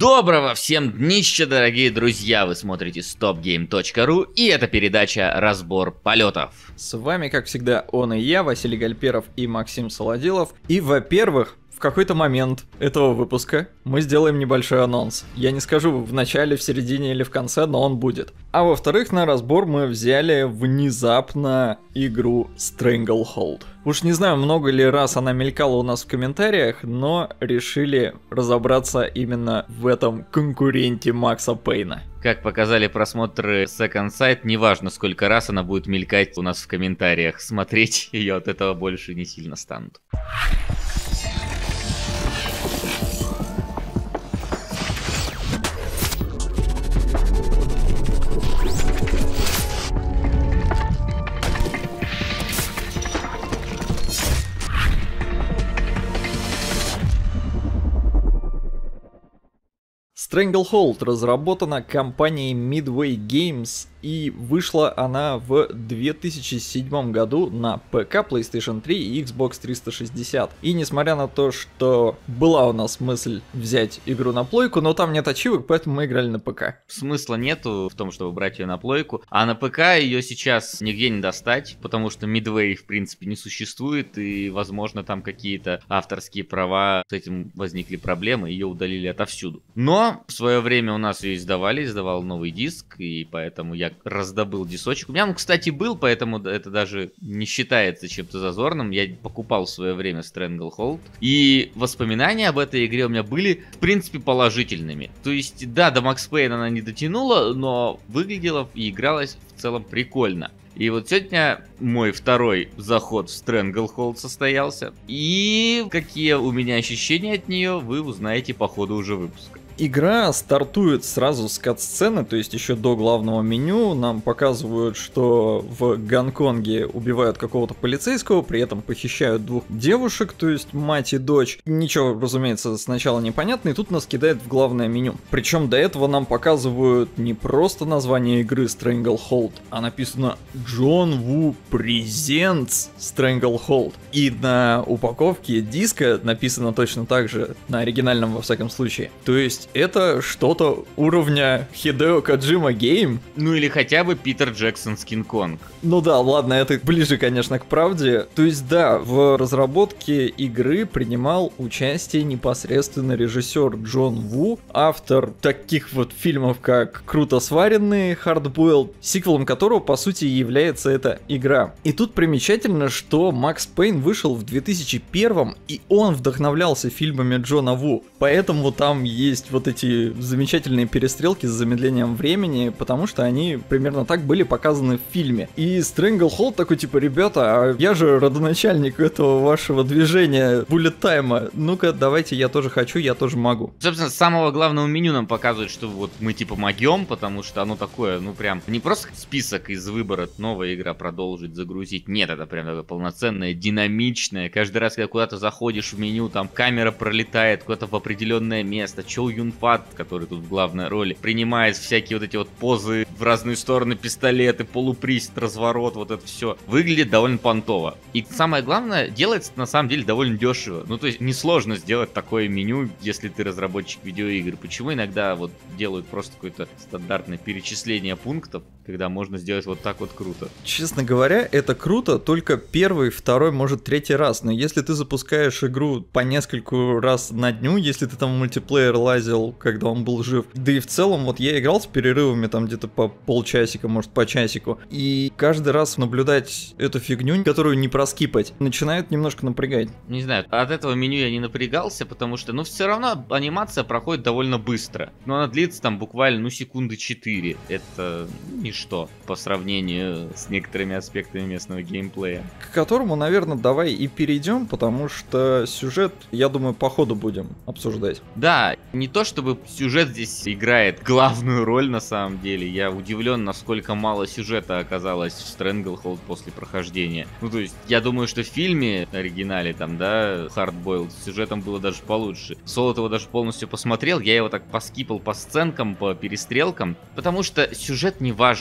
Доброго всем днища, дорогие друзья! Вы смотрите stopgame.ru, и это передача «Разбор полетов». С вами, как всегда, он и я, Василий Гальперов и Максим Солодилов. И, во-первых, в какой-то момент этого выпуска мы сделаем небольшой анонс. Я не скажу в начале, в середине или в конце, но он будет. А во-вторых, на разбор мы взяли внезапно игру Stranglehold. Уж не знаю, много ли раз она мелькала у нас в комментариях, но решили разобраться именно в этом конкуренте Макса Пейна. Как показали просмотры Second Sight, неважно сколько раз она будет мелькать у нас в комментариях, смотреть ее от этого больше не сильно станут. Stranglehold разработана компанией Midway Games, и вышла она в 2007 году на ПК, PlayStation 3 и Xbox 360. И несмотря на то, что была у нас мысль взять игру на плойку, но там нет ачивок, поэтому мы играли на ПК. Смысла нету в том, чтобы брать ее на плойку, а на ПК ее сейчас нигде не достать, потому что Midway в принципе не существует, и возможно там какие-то авторские права, с этим возникли проблемы, ее удалили отовсюду. Но в свое время у нас ее издавал новый диск, и поэтому я раздобыл дисочек. У меня он, кстати, был, поэтому это даже не считается чем-то зазорным. Я покупал в свое время Stranglehold, и воспоминания об этой игре у меня были, в принципе, положительными. То есть, да, до Max Payne она не дотянула, но выглядела и игралась в целом прикольно. И вот сегодня мой второй заход в Stranglehold состоялся. И какие у меня ощущения от нее, вы узнаете по ходу уже выпуска. Игра стартует сразу с кат-сцены, то есть еще до главного меню. Нам показывают, что в Гонконге убивают какого-то полицейского, при этом похищают двух девушек, то есть мать и дочь. Ничего, разумеется, сначала непонятно, и тут нас кидает в главное меню. Причем до этого нам показывают не просто название игры Stranglehold, а написано John Woo Presents Stranglehold. И на упаковке диска написано точно так же, на оригинальном во всяком случае. То есть это что-то уровня Хидео Коджима Гейм. Ну или хотя бы Питер Джексон с Кинг Конг. Ну да, ладно, это ближе, конечно, к правде. То есть да, в разработке игры принимал участие непосредственно режиссер Джон Ву, автор таких вот фильмов, как «Круто сваренные», «Hard-Boiled», сиквелом которого, по сути, является эта игра. И тут примечательно, что Макс Пейн вышел в 2001, и он вдохновлялся фильмами Джона Ву. Поэтому там есть вот эти замечательные перестрелки с замедлением времени, потому что они примерно так были показаны в фильме. И Stranglehold такой типа: ребята, а я же родоначальник этого вашего движения Bullet Time. Ну-ка, давайте, я тоже хочу, я тоже могу. Собственно, с самого главного меню нам показывают, что вот мы типа могем, потому что оно такое, ну прям, не просто список из выбора, новая игра продолжить, загрузить. Нет, это прям такое полноценное, динамичное. Каждый раз, когда куда-то заходишь в меню, там камера пролетает куда-то в определенное место. Чоу Юн Фат, который тут в главной роли, принимает всякие вот эти вот позы в разные стороны, пистолеты, полуприсед, разворот, вот это все. Выглядит довольно понтово. И самое главное, делается на самом деле довольно дешево. Ну, то есть несложно сделать такое меню, если ты разработчик видеоигр. Почему иногда вот делают просто какое-то стандартное перечисление пунктов, когда можно сделать вот так вот круто? Честно говоря, это круто только первый, второй, может, третий раз. Но если ты запускаешь игру по нескольку раз на дню, если ты там в мультиплеер лазил, когда он был жив, да и в целом, вот я играл с перерывами там где-то по полчасика, может, по часику, и каждый раз наблюдать эту фигню, которую не проскипать, начинает немножко напрягать. Не знаю, от этого меню я не напрягался, потому что, ну, все равно анимация проходит довольно быстро. Но она длится там буквально, ну, секунды 4. Это ничто по сравнению с некоторыми аспектами местного геймплея. К которому, наверное, давай и перейдем, потому что сюжет, я думаю, по ходу будем обсуждать. Да, не то чтобы сюжет здесь играет главную роль на самом деле. Я удивлен, насколько мало сюжета оказалось в Stranglehold после прохождения. Ну, то есть, я думаю, что в фильме оригинале, там, да, Hard-Boiled, с сюжетом было даже получше. Солод его даже полностью посмотрел, я его так поскипал по сценкам, по перестрелкам, потому что сюжет не важен.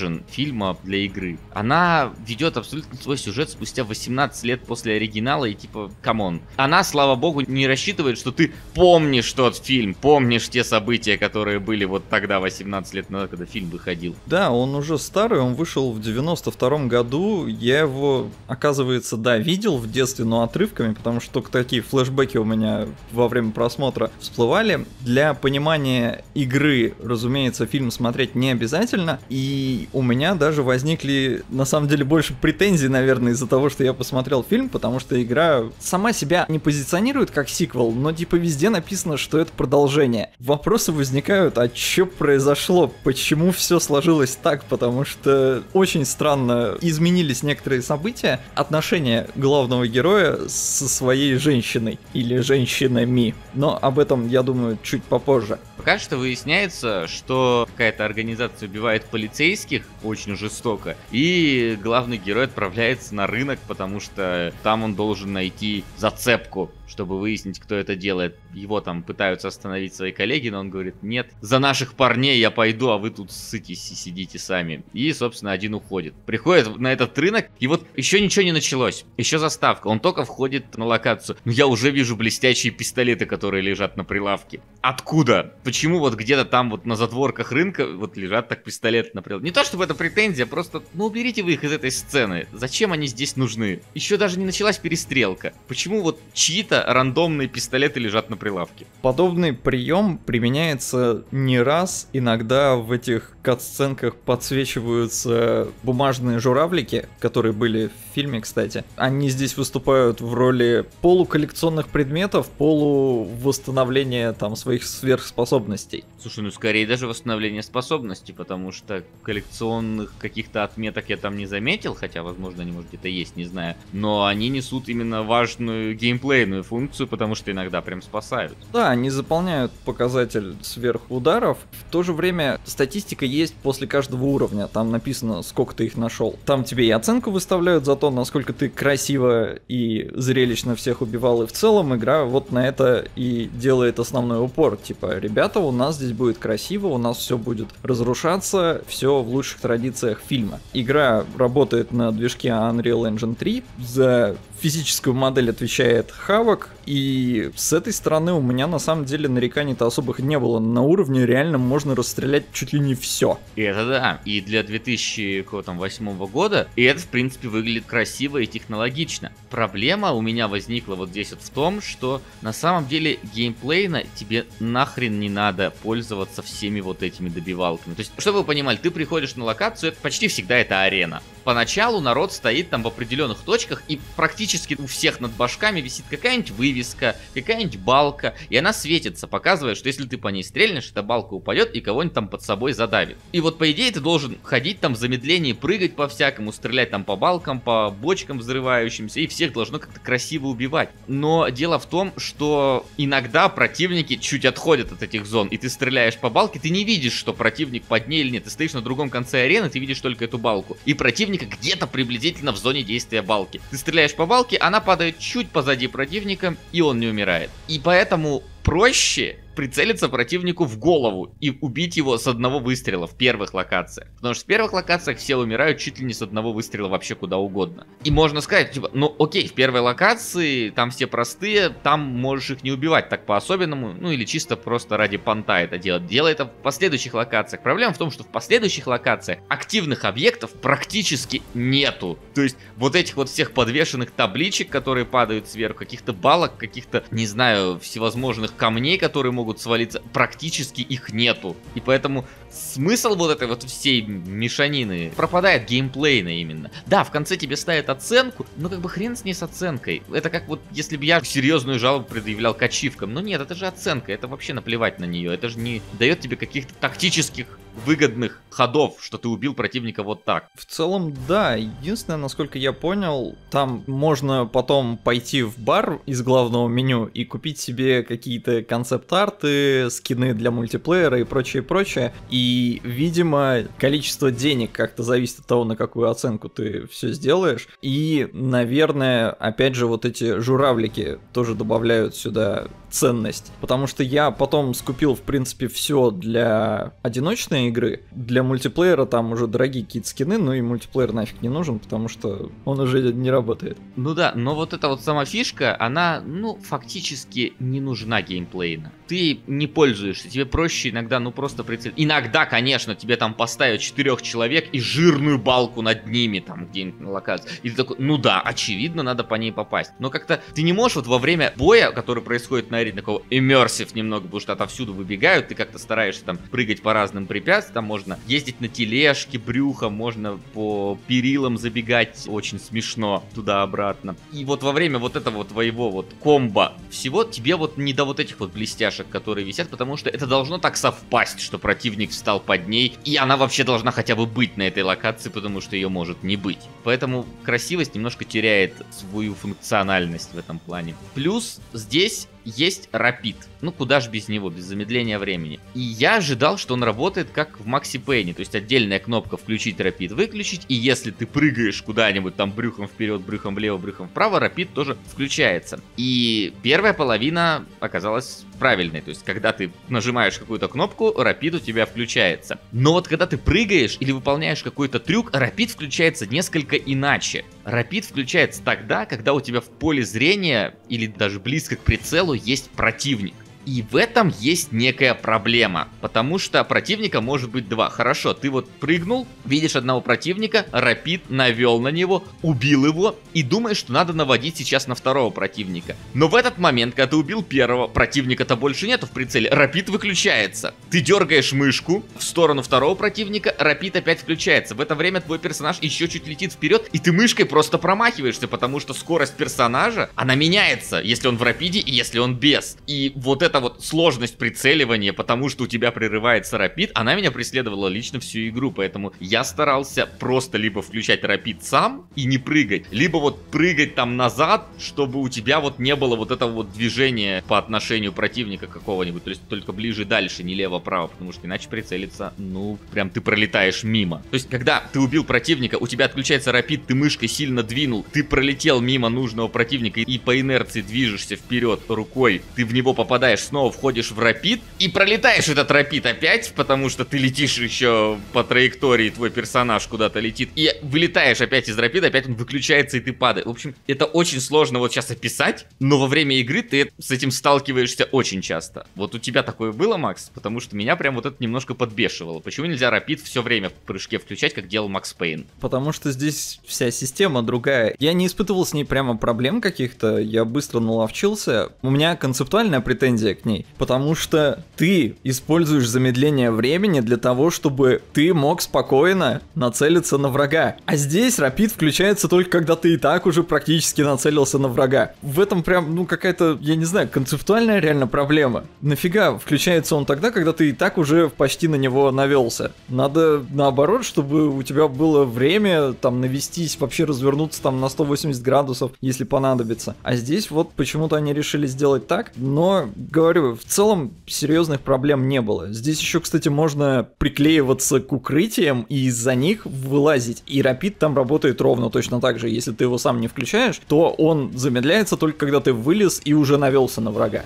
важен фильма для игры. Она ведет абсолютно свой сюжет спустя 18 лет после оригинала, и типа, камон. Она, слава богу, не рассчитывает, что ты помнишь тот фильм, помнишь те события, которые были вот тогда, 18 лет назад, когда фильм выходил. Да, он уже старый, он вышел в 92-м году. Я его, оказывается, да, видел в детстве, но отрывками, потому что только такие флешбеки у меня во время просмотра всплывали. Для понимания игры, разумеется, фильм смотреть не обязательно, и у меня даже возникли, на самом деле, больше претензий, наверное, из-за того, что я посмотрел фильм, потому что игра сама себя не позиционирует как сиквел, но типа везде написано, что это продолжение. Вопросы возникают, а что произошло? Почему все сложилось так? Потому что очень странно изменились некоторые события, отношения главного героя со своей женщиной или женщинами. Но об этом, я думаю, чуть попозже. Пока что выясняется, что какая-то организация убивает полицейских очень жестоко, и главный герой отправляется на рынок, потому что там он должен найти зацепку, чтобы выяснить, кто это делает. Его там пытаются остановить свои коллеги, но он говорит: нет, за наших парней я пойду, а вы тут ссытесь и сидите сами. И, собственно, один уходит. Приходит на этот рынок, и вот еще ничего не началось. Еще заставка. Он только входит на локацию. Но я уже вижу блестящие пистолеты, которые лежат на прилавке. Откуда? Почему вот где-то там вот на затворках рынка вот лежат так пистолеты на прилавке? Не то чтобы это претензия, просто, ну, уберите вы их из этой сцены. Зачем они здесь нужны? Еще даже не началась перестрелка. Почему вот чьи-то рандомные пистолеты лежат на прилавке? Подобный прием применяется не раз. Иногда в этих кат-сценках подсвечиваются бумажные журавлики, которые были в фильме, кстати. Они здесь выступают в роли полуколлекционных предметов, полувосстановления там своих сверхспособностей. Слушай, ну скорее даже восстановление способностей, потому что коллекционных каких-то отметок я там не заметил, хотя, возможно, они, может, где-то есть, не знаю. Но они несут именно важную геймплейную функцию, потому что иногда прям спасают. Да, они заполняют показатель сверхударов. В то же время статистика есть после каждого уровня. Там написано, сколько ты их нашел. Там тебе и оценку выставляют за то, насколько ты красиво и зрелищно всех убивал. И в целом игра вот на это и делает основной упор. Типа, ребята, у нас здесь будет красиво, у нас все будет разрушаться, все в лучших традициях фильма. Игра работает на движке Unreal Engine 3. За физическую модель отвечает Havok, и с этой стороны у меня на самом деле нареканий-то особых не было. На уровне реально можно расстрелять чуть ли не все. И это да, и для 2008 года, и это в принципе выглядит красиво и технологично. Проблема у меня возникла вот здесь вот в том, что на самом деле геймплейно тебе нахрен не надо пользоваться всеми вот этими добивалками. То есть, чтобы вы понимали, ты приходишь на локацию, это почти всегда это арена. Поначалу народ стоит там в определенных точках, и практически у всех над башками висит какая-нибудь вывеска, какая-нибудь балка, и она светится, показывая, что если ты по ней стрельнешь, эта балка упадет и кого-нибудь там под собой задавит. И вот по идее ты должен ходить там в замедлении, прыгать по-всякому, стрелять там по балкам, по бочкам взрывающимся, и всех должно как-то красиво убивать. Но дело в том, что иногда противники чуть отходят от этих зон, и ты стреляешь по балке, ты не видишь, что противник под ней или нет. Ты стоишь на другом конце арены, ты видишь только эту балку. И противника где-то приблизительно в зоне действия балки. Ты стреляешь по балке, она падает чуть позади противника, и он не умирает. И поэтому проще прицелиться противнику в голову и убить его с одного выстрела в первых локациях. Потому что в первых локациях все умирают чуть ли не с одного выстрела вообще куда угодно. И можно сказать, типа, ну окей, в первой локации там все простые, там можешь их не убивать так по-особенному, ну или чисто просто ради понта это делать. Делай это в последующих локациях. Проблема в том, что в последующих локациях активных объектов практически нету. То есть вот этих вот всех подвешенных табличек, которые падают сверху, каких-то балок, каких-то, не знаю, всевозможных камней, которые могут свалиться, практически их нету. И поэтому смысл вот этой вот всей мешанины пропадает геймплейно именно. Да, в конце тебе ставят оценку, но как бы хрен с ней с оценкой. Это как вот если бы я серьезную жалобу предъявлял к ачивкам. Но нет, это же оценка, это вообще наплевать на нее. Это же не дает тебе каких-то тактических выгодных ходов, что ты убил противника вот так. В целом, да. Единственное, насколько я понял, там можно потом пойти в бар из главного меню и купить себе какие-то концепт-арты, скины для мультиплеера и прочее. И, видимо, количество денег как-то зависит от того, на какую оценку ты все сделаешь. И, наверное, опять же, вот эти журавлики тоже добавляют сюда ценность. Потому что я потом скупил, в принципе, все для одиночной игры. Для мультиплеера там уже дорогие какие-то скины, но и мультиплеер нафиг не нужен, потому что он уже не работает. Ну да, но вот эта вот сама фишка, она, фактически не нужна геймплейно. Ты не пользуешься, тебе проще иногда, просто прицелить. Иногда, конечно, тебе там поставят 4 человек и жирную балку над ними, там, где-нибудь на локации. И ты такой, очевидно, надо по ней попасть. Но как-то ты не можешь вот во время боя, который происходит на арене, такого immersive немного, потому что отовсюду выбегают, ты как-то стараешься там прыгать по разным препятствиям, там можно ездить на тележке, брюхом, можно по перилам забегать, очень смешно, туда-обратно. И вот во время вот этого вот твоего вот комбо всего, тебе вот не до вот этих вот блестяшек, которые висят, потому что это должно так совпасть, что противник встал под ней, и она вообще должна хотя бы быть на этой локации, потому что ее может не быть. Поэтому красивость немножко теряет свою функциональность в этом плане. Плюс здесь есть рапид. Куда ж без него, без замедления времени. И я ожидал, что он работает как в Макси Пейне, то есть отдельная кнопка включить рапид, выключить, и если ты прыгаешь куда-нибудь там брюхом вперед, брюхом влево, брюхом вправо, рапид тоже включается. И первая половина оказалась правильной, то есть когда ты нажимаешь какую-то кнопку, рапид у тебя включается. Но вот когда ты прыгаешь или выполняешь какой-то трюк, рапид включается несколько иначе. Рапид включается тогда, когда у тебя в поле зрения или даже близко к прицелу есть противник. И в этом есть некая проблема, потому что противника может быть 2. Хорошо, ты вот прыгнул, видишь одного противника, рапид навел на него, убил его и думаешь, что надо наводить сейчас на второго противника. Но в этот момент, когда ты убил первого, противника-то больше нету в прицеле, рапид выключается. Ты дергаешь мышку в сторону второго противника, рапид опять включается. В это время твой персонаж еще чуть летит вперед, и ты мышкой просто промахиваешься, потому что скорость персонажа, она меняется, если он в рапиде и если он без. И вот эта вот сложность прицеливания, потому что у тебя прерывается рапид, она меня преследовала лично всю игру, поэтому я старался просто либо включать рапид сам и не прыгать, либо вот прыгать там назад, чтобы у тебя вот не было вот этого вот движения по отношению противника какого-нибудь, то есть только ближе дальше, не лево-право, потому что иначе прицелиться, прям ты пролетаешь мимо. То есть когда ты убил противника, у тебя отключается рапид, ты мышкой сильно двинул, ты пролетел мимо нужного противника и по инерции движешься вперед рукой, ты в него попадаешь, снова входишь в рапид и пролетаешь этот рапид опять, потому что ты летишь еще по траектории, твой персонаж куда-то летит, и вылетаешь опять из рапида, опять он выключается и ты падаешь. В общем, это очень сложно вот сейчас описать, но во время игры ты с этим сталкиваешься очень часто. Вот у тебя такое было, Макс? Потому что меня прям вот это немножко подбешивало. Почему нельзя рапид все время в прыжке включать, как делал Макс Пейн? Потому что здесь вся система другая. Я не испытывал с ней прямо проблем каких-то, я быстро наловчился. У меня концептуальная претензия к ней, потому что ты используешь замедление времени для того, чтобы ты мог спокойно нацелиться на врага. А здесь рапид включается только когда ты и так уже практически нацелился на врага. В этом прям, какая-то, я не знаю, концептуальная реально проблема. Нафига включается он тогда, когда ты и так уже почти на него навелся? Надо наоборот, чтобы у тебя было время там навестись, вообще развернуться там на 180 градусов, если понадобится. А здесь вот почему-то они решили сделать так, но говорю, в целом серьезных проблем не было. Здесь еще, кстати, можно приклеиваться к укрытиям и из-за них вылазить. И рапид там работает ровно точно так же. Если ты его сам не включаешь, то он замедляется только когда ты вылез и уже навелся на врага.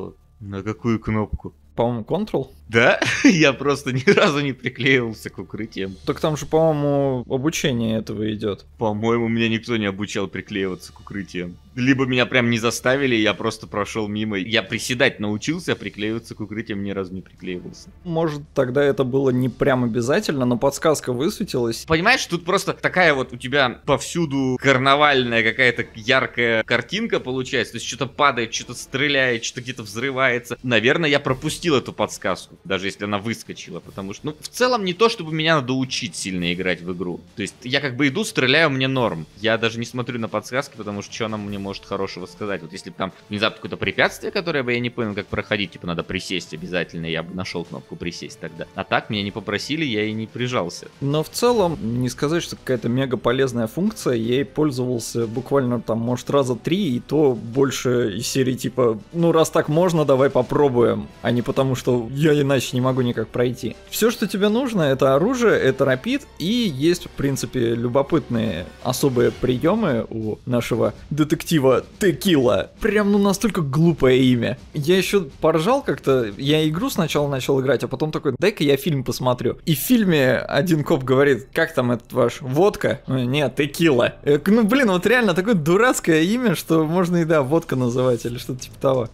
На какую кнопку? По-моему, Ctrl? Да? Я просто ни разу не приклеивался к укрытиям. Так там же, по-моему, обучение этого идет. По-моему, меня никто не обучал приклеиваться к укрытиям. Либо меня прям не заставили, я просто прошел мимо. Я приседать научился, а приклеиваться к укрытиям ни разу не приклеивался. Может, тогда это было не прям обязательно, но подсказка высветилась. Понимаешь, тут просто такая вот у тебя повсюду карнавальная какая-то яркая картинка получается. То есть что-то падает, что-то стреляет, что-то где-то взрывается. Наверное, я пропустил эту подсказку, даже если она выскочила, потому что, в целом не то, чтобы меня надо учить сильно играть в игру. То есть я как бы иду, стреляю, мне норм. Я даже не смотрю на подсказки, потому что что она мне может хорошего сказать. Вот если бы там внезапно какое-то препятствие, которое бы я не понял, как проходить, типа надо присесть обязательно, я бы нашел кнопку присесть тогда. А так меня не попросили, я и не прижался. Но в целом, не сказать, что какая-то мега полезная функция, я ей пользовался буквально там, может, раза 3, и то больше из серии типа, раз так можно, давай попробуем, а не потому, что я иначе не могу никак пройти. Все, что тебе нужно, это оружие, это рапид, и есть, в принципе, любопытные особые приемы у нашего детектива альтернатива текила. Прям, ну, настолько глупое имя. Я еще поржал как-то, я игру сначала начал играть, а потом такой, дай-ка я фильм посмотрю. И в фильме один коп говорит, как там этот ваш, водка? Нет, текила. Ну, блин, вот реально такое дурацкое имя, что можно и, да, водка называть или что-то типа того.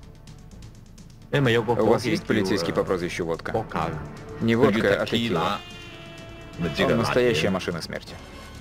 У вас есть полицейский по прозвищу Водка? Не водка, а текила. Он настоящая машина смерти.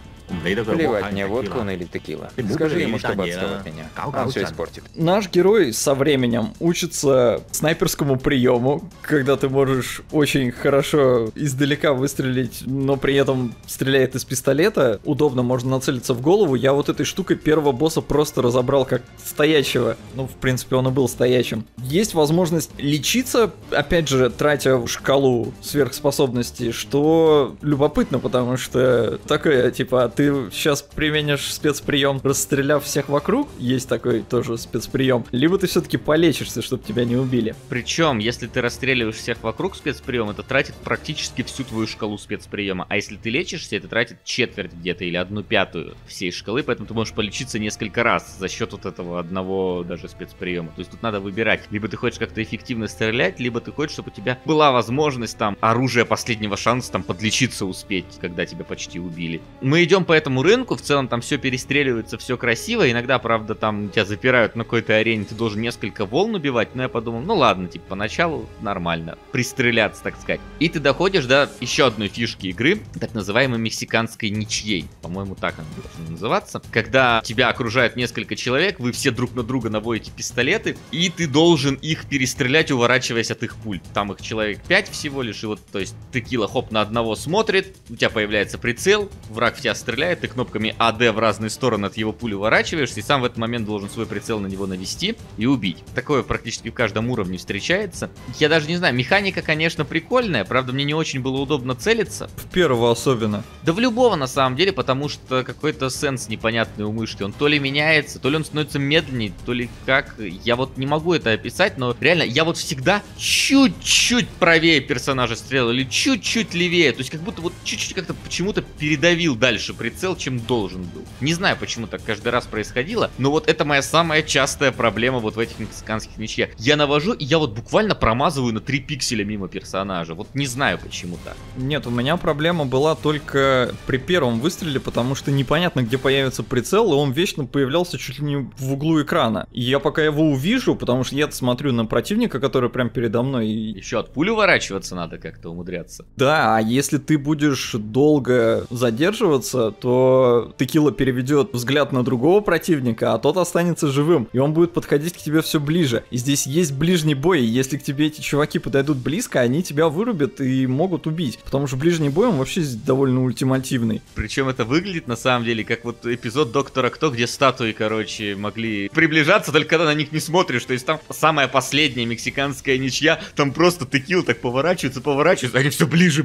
Плевать мне, водку он или текила. Скажи ему, чтобы отстал от меня. Он все испортит. Наш герой со временем учится снайперскому приему, когда ты можешь очень хорошо издалека выстрелить, но при этом стреляет из пистолета. Удобно, можно нацелиться в голову. Я вот этой штукой первого босса просто разобрал как стоячего. Ну, в принципе, он и был стоячим. Есть возможность лечиться, опять же, тратя шкалу сверхспособностей, что любопытно, потому что такое, типа, ты сейчас применишь спецприем, расстреляв всех вокруг, есть такой тоже спецприем, либо ты все-таки полечишься, чтобы тебя не убили. Причем, если ты расстреливаешь всех вокруг спецприем, это тратит практически всю твою шкалу спецприема, а если ты лечишься, это тратит четверть где-то или 1/5 всей шкалы, поэтому ты можешь полечиться несколько раз за счет вот этого одного даже спецприема. То есть тут надо выбирать, либо ты хочешь как-то эффективно стрелять, либо ты хочешь, чтобы у тебя была возможность там оружие последнего шанса там подлечиться успеть, когда тебя почти убили. Мы идем по этому рынку, в целом там все перестреливается, все красиво, иногда, правда, там тебя запирают на какой-то арене, ты должен несколько волн убивать, но я подумал, ну ладно, типа, поначалу нормально, пристреляться, так сказать. И ты доходишь до еще одной фишки игры, так называемой мексиканской ничьей, по-моему, так она должна называться, когда тебя окружают несколько человек, вы все друг на друга наводите пистолеты, и ты должен их перестрелять, уворачиваясь от их пуль. Там их человек 5 всего лишь, и вот, то есть, текила, хоп, на одного смотрит, у тебя появляется прицел, враг в тебя стреляет, ты кнопками АД в разные стороны от его пули уворачиваешься, и сам в этот момент должен свой прицел на него навести и убить. Такое практически в каждом уровне встречается. Я даже не знаю, механика, конечно, прикольная, правда, мне не очень было удобно целиться. В первого особенно. Да в любого, на самом деле, потому что какой-то сенс непонятный у мышки. Он то ли меняется, то ли он становится медленнее, то ли как. Я вот не могу это описать, но реально, я вот всегда чуть-чуть правее персонажа стрелял, или чуть-чуть левее. То есть как будто вот чуть-чуть как-то почему-то передавил дальше прицел, чем должен был. Не знаю, почему так каждый раз происходило, но вот это моя самая частая проблема вот в этих мексиканских мечах. Я навожу, и я вот буквально промазываю на 3 пикселя мимо персонажа. Вот не знаю, почему так. Нет, у меня проблема была только при первом выстреле, потому что непонятно, где появится прицел, и он вечно появлялся чуть ли не в углу экрана. И я пока его увижу, потому что я смотрю на противника, который прям передо мной. И... Еще от пули уворачиваться надо как-то умудряться. Да, а если ты будешь долго задерживаться, то текила переведет взгляд на другого противника, а тот останется живым, и он будет подходить к тебе все ближе. И здесь есть ближний бой, и если к тебе эти чуваки подойдут близко, они тебя вырубят и могут убить, потому что ближний бой, он вообще довольно ультимативный. Причем это выглядит на самом деле как вот эпизод Доктора Кто, где статуи, короче, могли приближаться, только когда на них не смотришь, то есть там самая последняя мексиканская ничья, там просто текила так поворачивается, они все ближе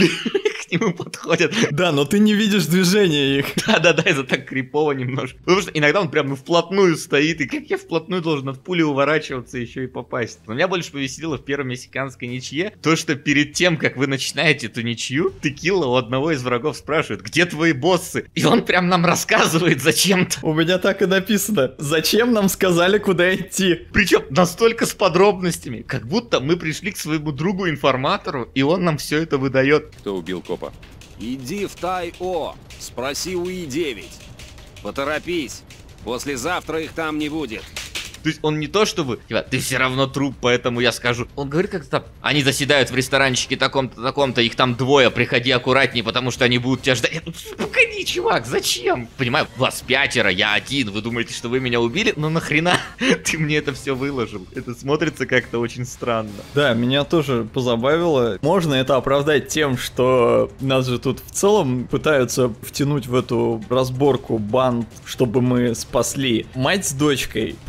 к нему подходят. Да, но ты не видишь движения их. Да, это так крипово немножко. Потому что иногда он прям вплотную стоит, и как я вплотную должен от пули уворачиваться еще и попасть. Но меня больше повеселило в первой мексиканской ничье то, что перед тем, как вы начинаете эту ничью, текила у одного из врагов спрашивает, где твои боссы? И он прям нам рассказывает зачем-то. У меня так и написано. Зачем нам сказали, куда идти? Причем настолько с подробностями, как будто мы пришли к своему другу-информатору, и он нам все это выдает. Кто убил копа? Иди в Тай-О, спроси у И-9. Поторопись, послезавтра их там не будет. То есть он не то чтобы, типа, ты все равно труп, поэтому я скажу. Он говорит как-то там, они заседают в ресторанчике таком-то, их там 2, приходи аккуратнее, потому что они будут тебя ждать. Я, ну, погоди, чувак, зачем? Понимаю, вас 5, я 1, вы думаете, что вы меня убили? Ну нахрена ты мне это все выложил? Это смотрится как-то очень странно. Да, меня тоже позабавило. Можно это оправдать тем, что нас же тут в целом пытаются втянуть в эту разборку банд, чтобы мы спасли мать с дочкой. Позже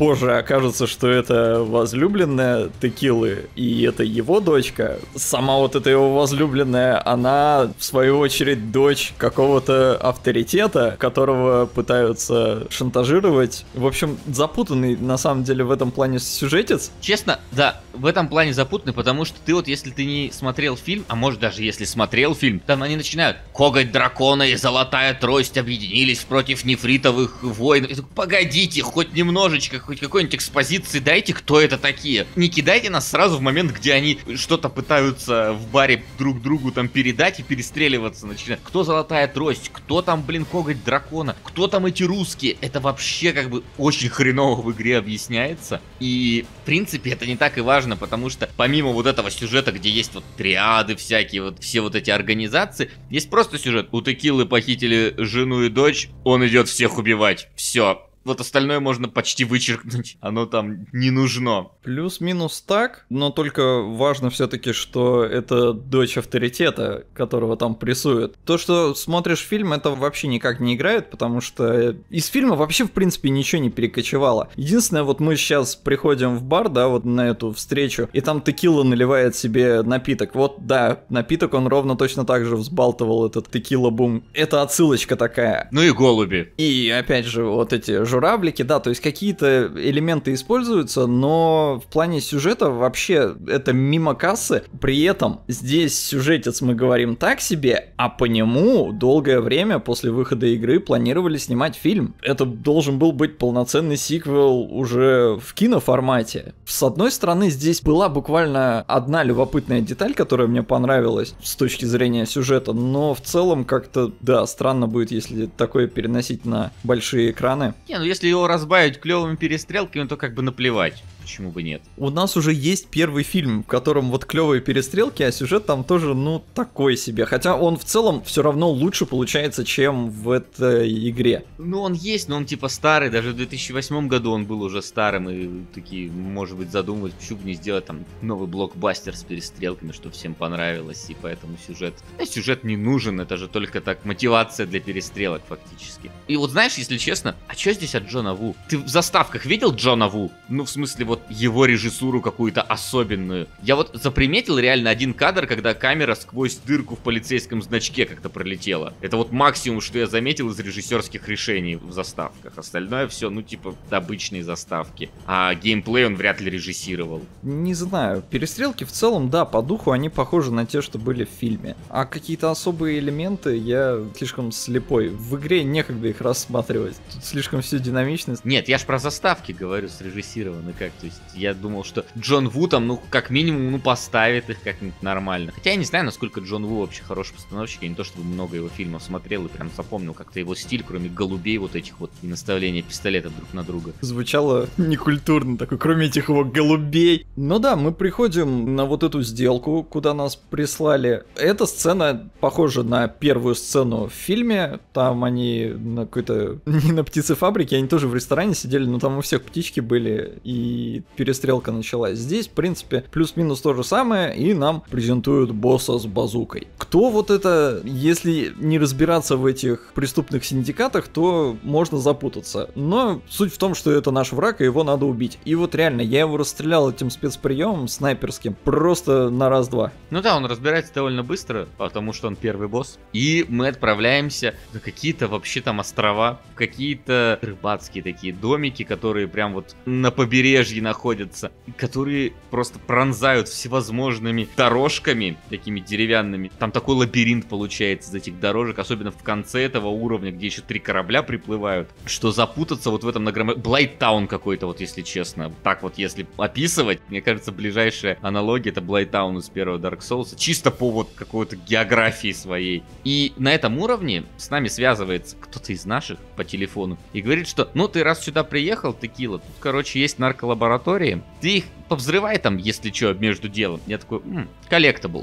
окажется, что это возлюбленная Текилы, и это его дочка. Сама вот эта его возлюбленная, она, в свою очередь, дочь какого-то авторитета, которого пытаются шантажировать. В общем, запутанный, на самом деле, в этом плане сюжетец. Честно, да, в этом плане запутанный, потому что ты вот, если ты не смотрел фильм, а может даже если смотрел фильм, там они начинают: коготь дракона и золотая трость объединились против нефритовых войн. И так, погодите, хоть немножечко, хоть какой-нибудь экспозиции дайте, кто это такие. Не кидайте нас сразу в момент, где они что-то пытаются в баре друг другу там передать и перестреливаться начинают. Кто золотая трость, кто там, блин, коготь дракона, кто там эти русские. Это вообще как бы очень хреново в игре объясняется. И в принципе это не так и важно, потому что помимо вот этого сюжета, где есть вот триады всякие, вот все вот эти организации, есть просто сюжет. У Текилы похитили жену и дочь, он идет всех убивать. Все. Вот остальное можно почти вычеркнуть, оно там не нужно. Плюс-минус так, но только важно все-таки, что это дочь авторитета, которого там прессуют. То, что смотришь фильм, это вообще никак не играет, потому что из фильма вообще в принципе ничего не перекочевало. Единственное, вот мы сейчас приходим в бар, да, вот на эту встречу, и там Текила наливает себе напиток. Вот, да, напиток он ровно точно так же взбалтывал этот текила-бум. Это отсылочка такая. Ну и голуби. И опять же, вот эти журавлики, да, то есть какие-то элементы используются, но в плане сюжета вообще это мимо кассы. При этом здесь сюжетец, мы говорим, так себе, а по нему долгое время после выхода игры планировали снимать фильм. Это должен был быть полноценный сиквел уже в киноформате. С одной стороны, здесь была буквально одна любопытная деталь, которая мне понравилась с точки зрения сюжета, но в целом как-то, да, странно будет, если такое переносить на большие экраны. Не, ну если его разбавить клевыми перестрелками, то как бы наплевать. Почему бы нет? У нас уже есть первый фильм, в котором вот клевые перестрелки, а сюжет там тоже, ну, такой себе. Хотя он в целом все равно лучше получается, чем в этой игре. Ну, он есть, но он типа старый. Даже в 2008 году он был уже старым. И такие, может быть, задумывать, почему бы не сделать там новый блокбастер с перестрелками, что всем понравилось. И поэтому сюжет... Да, сюжет не нужен, это же только так мотивация для перестрелок фактически. И вот знаешь, если честно, а что здесь от Джона Ву? Ты в заставках видел Джона Ву? Ну, в смысле, вот его режиссуру какую-то особенную. Я вот заприметил реально один кадр, когда камера сквозь дырку в полицейском значке как-то пролетела. Это вот максимум, что я заметил из режиссерских решений в заставках. Остальное все, ну, типа, обычные заставки. А геймплей он вряд ли режиссировал. Не знаю. Перестрелки в целом, да, по духу они похожи на те, что были в фильме. А какие-то особые элементы я слишком слепой. В игре некогда их рассматривать. Тут слишком все динамично. Нет, я ж про заставки говорю, срежиссированы как. То есть я думал, что Джон Ву там, ну, как минимум, ну, поставит их как-нибудь нормально. Хотя я не знаю, насколько Джон Ву вообще хороший постановщик. Я не то, чтобы много его фильмов смотрел и прям запомнил как-то его стиль, кроме голубей вот этих вот и наставления пистолетов друг на друга. Звучало некультурно такой, кроме этих его голубей. Ну да, мы приходим на вот эту сделку, куда нас прислали. Эта сцена похожа на первую сцену в фильме. Там они на какой-то... не на птицефабрике, они тоже в ресторане сидели, но там у всех птички были, и перестрелка началась. Здесь, в принципе, плюс-минус то же самое, и нам презентуют босса с базукой. Кто вот это, если не разбираться в этих преступных синдикатах, то можно запутаться. Но суть в том, что это наш враг, и его надо убить. И вот реально, я его расстрелял этим спецприемом снайперским просто на раз-два. Ну да, он разбирается довольно быстро, потому что он первый босс. И мы отправляемся на какие-то вообще там острова, в какие-то рыбацкие такие домики, которые прям вот на побережье находятся, которые просто пронзают всевозможными дорожками, такими деревянными. Там такой лабиринт получается из этих дорожек, особенно в конце этого уровня, где еще 3 корабля приплывают, что запутаться вот в этом Блайттаун какой-то, вот если честно. Так вот, если описывать, мне кажется, ближайшая аналогия — это Блайттаун из первого Dark Souls, чисто по вот какой-то географии своей. И на этом уровне с нами связывается кто-то из наших по телефону и говорит, что, ну, ты раз сюда приехал, Текила, тут, короче, есть нарколаборатории, ты их повзрывай там, если что, между делом. Я такой, collectibles.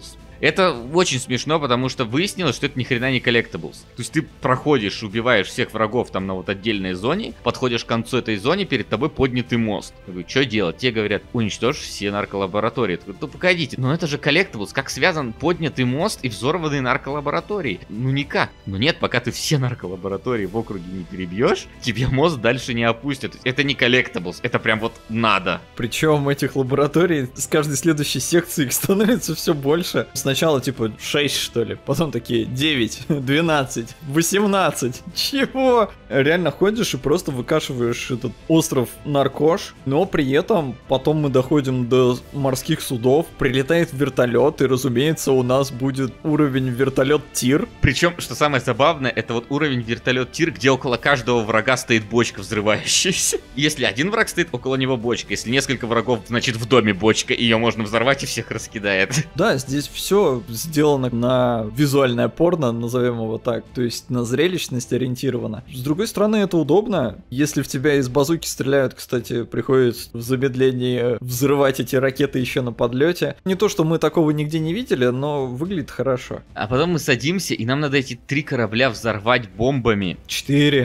Это очень смешно, потому что выяснилось, что это ни хрена не коллектаблс. То есть ты проходишь, убиваешь всех врагов там на вот отдельной зоне, подходишь к концу этой зоны, перед тобой поднятый мост. Я говорю, что делать? Те говорят, уничтожь все нарколаборатории. Я говорю, ну погодите, но это же коллектаблс. Как связан поднятый мост и взорванные нарколаборатории? Ну никак. Ну нет, пока ты все нарколаборатории в округе не перебьешь, тебе мост дальше не опустят. Это не коллектаблс, это прям вот надо. Причем этих лабораторий с каждой следующей секции их становится все больше. Сначала типа 6 что ли, потом такие 9, 12, 18. Чего? Реально ходишь и просто выкашиваешь этот остров Наркош, но при этом потом мы доходим до морских судов, прилетает вертолет, и разумеется у нас будет уровень вертолет-тир. Причем, что самое забавное, это вот уровень вертолет-тир, где около каждого врага стоит бочка взрывающаяся. Если один враг стоит, около него бочка. Если несколько врагов, значит в доме бочка, ее можно взорвать и всех раскидает. Да, здесь все сделано на визуальное порно, назовем его так, то есть на зрелищность ориентировано. С другой стороны, это удобно. Если в тебя из базуки стреляют, кстати, приходится в замедлении взрывать эти ракеты еще на подлете. Не то, что мы такого нигде не видели, но выглядит хорошо. А потом мы садимся, и нам надо эти 3 корабля взорвать бомбами. 4,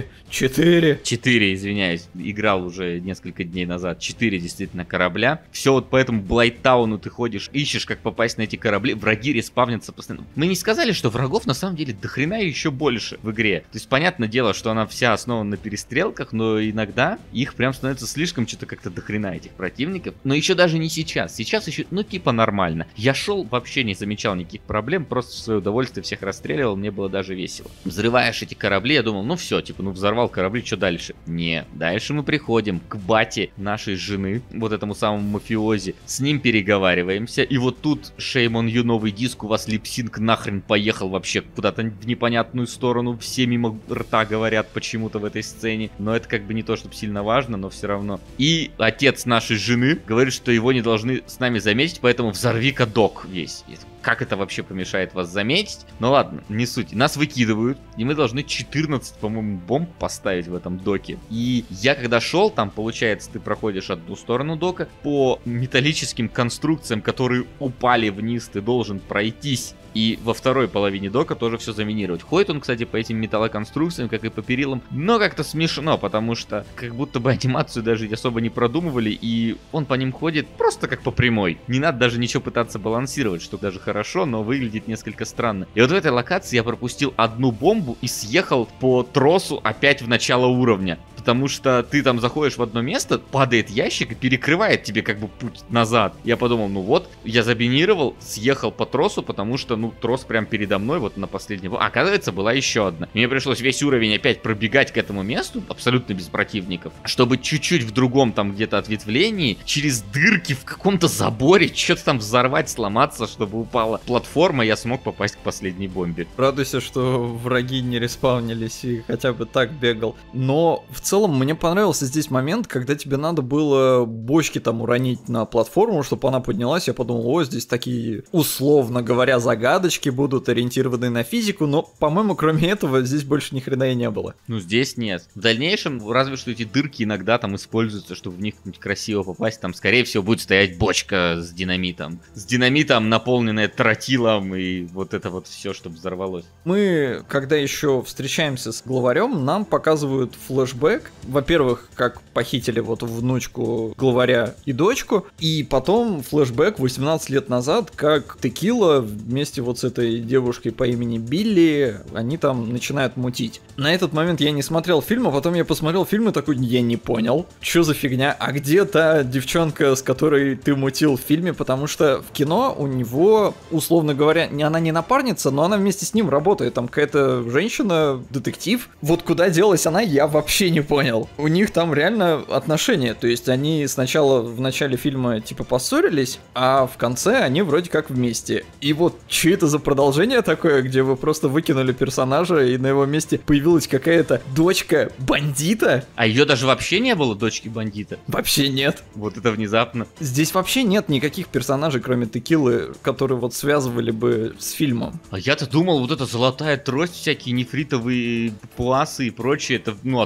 извиняюсь, играл уже несколько дней назад. 4 действительно корабля. Все вот по этому Блайттауну ты ходишь, ищешь, как попасть на эти корабли. Враги респавнятся постоянно. Мы не сказали, что врагов на самом деле дохрена еще больше в игре. То есть, понятное дело, что она вся основана на перестрелках, но иногда их прям становится слишком что-то как-то дохрена этих противников. Но еще даже не сейчас. Сейчас еще, ну типа нормально. Я шел, вообще не замечал никаких проблем, просто в свое удовольствие всех расстреливал, мне было даже весело. Взрываешь эти корабли, я думал, ну все, типа, ну взорвал корабли, что дальше? Не, дальше мы приходим к бате нашей жены, вот этому самому мафиози, с ним переговариваемся, и вот тут shame on you, новый диск, у вас липсинг нахрен поехал вообще куда-то в непонятную сторону, все мимо рта говорят почему-то в этой сцене, но это как бы не то, чтобы сильно важно, но все равно. И отец нашей жены говорит, что его не должны с нами заметить, поэтому взорви-ка док весь. Как это вообще помешает вас заметить? Ну ладно, не суть. Нас выкидывают, и мы должны 14, по-моему, бомб поставить в этом доке. И я когда шел, там, получается, ты проходишь одну сторону дока, по металлическим конструкциям, которые упали вниз, ты должен пройтись. И во второй половине дока тоже все заминировать. Ходит он, кстати, по этим металлоконструкциям, как и по перилам, но как-то смешно, потому что как будто бы анимацию даже особо не продумывали, и он по ним ходит просто как по прямой. Не надо даже ничего пытаться балансировать, что даже хорошо, но выглядит несколько странно. И вот в этой локации я пропустил одну бомбу и съехал по тросу опять в начало уровня. Потому что ты там заходишь в одно место, падает ящик и перекрывает тебе как бы путь назад. Я подумал, ну вот, я забинировал, съехал по тросу, потому что, ну, трос прям передо мной, вот на последнем. А оказывается, была еще одна. Мне пришлось весь уровень опять пробегать к этому месту, абсолютно без противников, чтобы чуть-чуть в другом там где-то ответвлении, через дырки в каком-то заборе, что-то там взорвать, сломаться, чтобы упала платформа, я смог попасть к последней бомбе. Радуйся, что враги не респаунились и хотя бы так бегал. Но в целом мне понравился здесь момент, когда тебе надо было бочки там уронить на платформу, чтобы она поднялась. Я подумал, о, здесь такие, условно говоря, загадочки будут ориентированы на физику, но, по-моему, кроме этого, здесь больше ни хрена и не было. Ну, здесь нет. В дальнейшем, разве что эти дырки иногда там используются, чтобы в них красиво попасть. Там, скорее всего, будет стоять бочка с динамитом. С динамитом, наполненная тротилом, и вот это вот все, чтобы взорвалось. Мы, когда еще встречаемся с главарем, нам показывают флешбэк. Во-первых, как похитили вот внучку главаря и дочку, и потом флешбэк 18 лет назад, как Текила вместе вот с этой девушкой по имени Билли, они там начинают мутить. На этот момент я не смотрел фильм, а потом я посмотрел фильм и такой, я не понял, что за фигня, а где та девчонка, с которой ты мутил в фильме, потому что в кино у него, условно говоря, она не напарница, но она вместе с ним работает, там какая-то женщина, детектив, вот куда делась она, я вообще не понял. У них там реально отношения, то есть они сначала в начале фильма типа поссорились, а в конце они вроде как вместе. И вот что это за продолжение такое, где вы просто выкинули персонажа и на его месте появилась какая-то дочка бандита? А ее даже вообще не было, дочки бандита? Вообще нет. Вот это внезапно. Здесь вообще нет никаких персонажей, кроме Текилы, которые вот связывали бы с фильмом. А я-то думал, вот эта золотая трость, всякие нефритовые пуасы и прочее, это, ну, оттуда из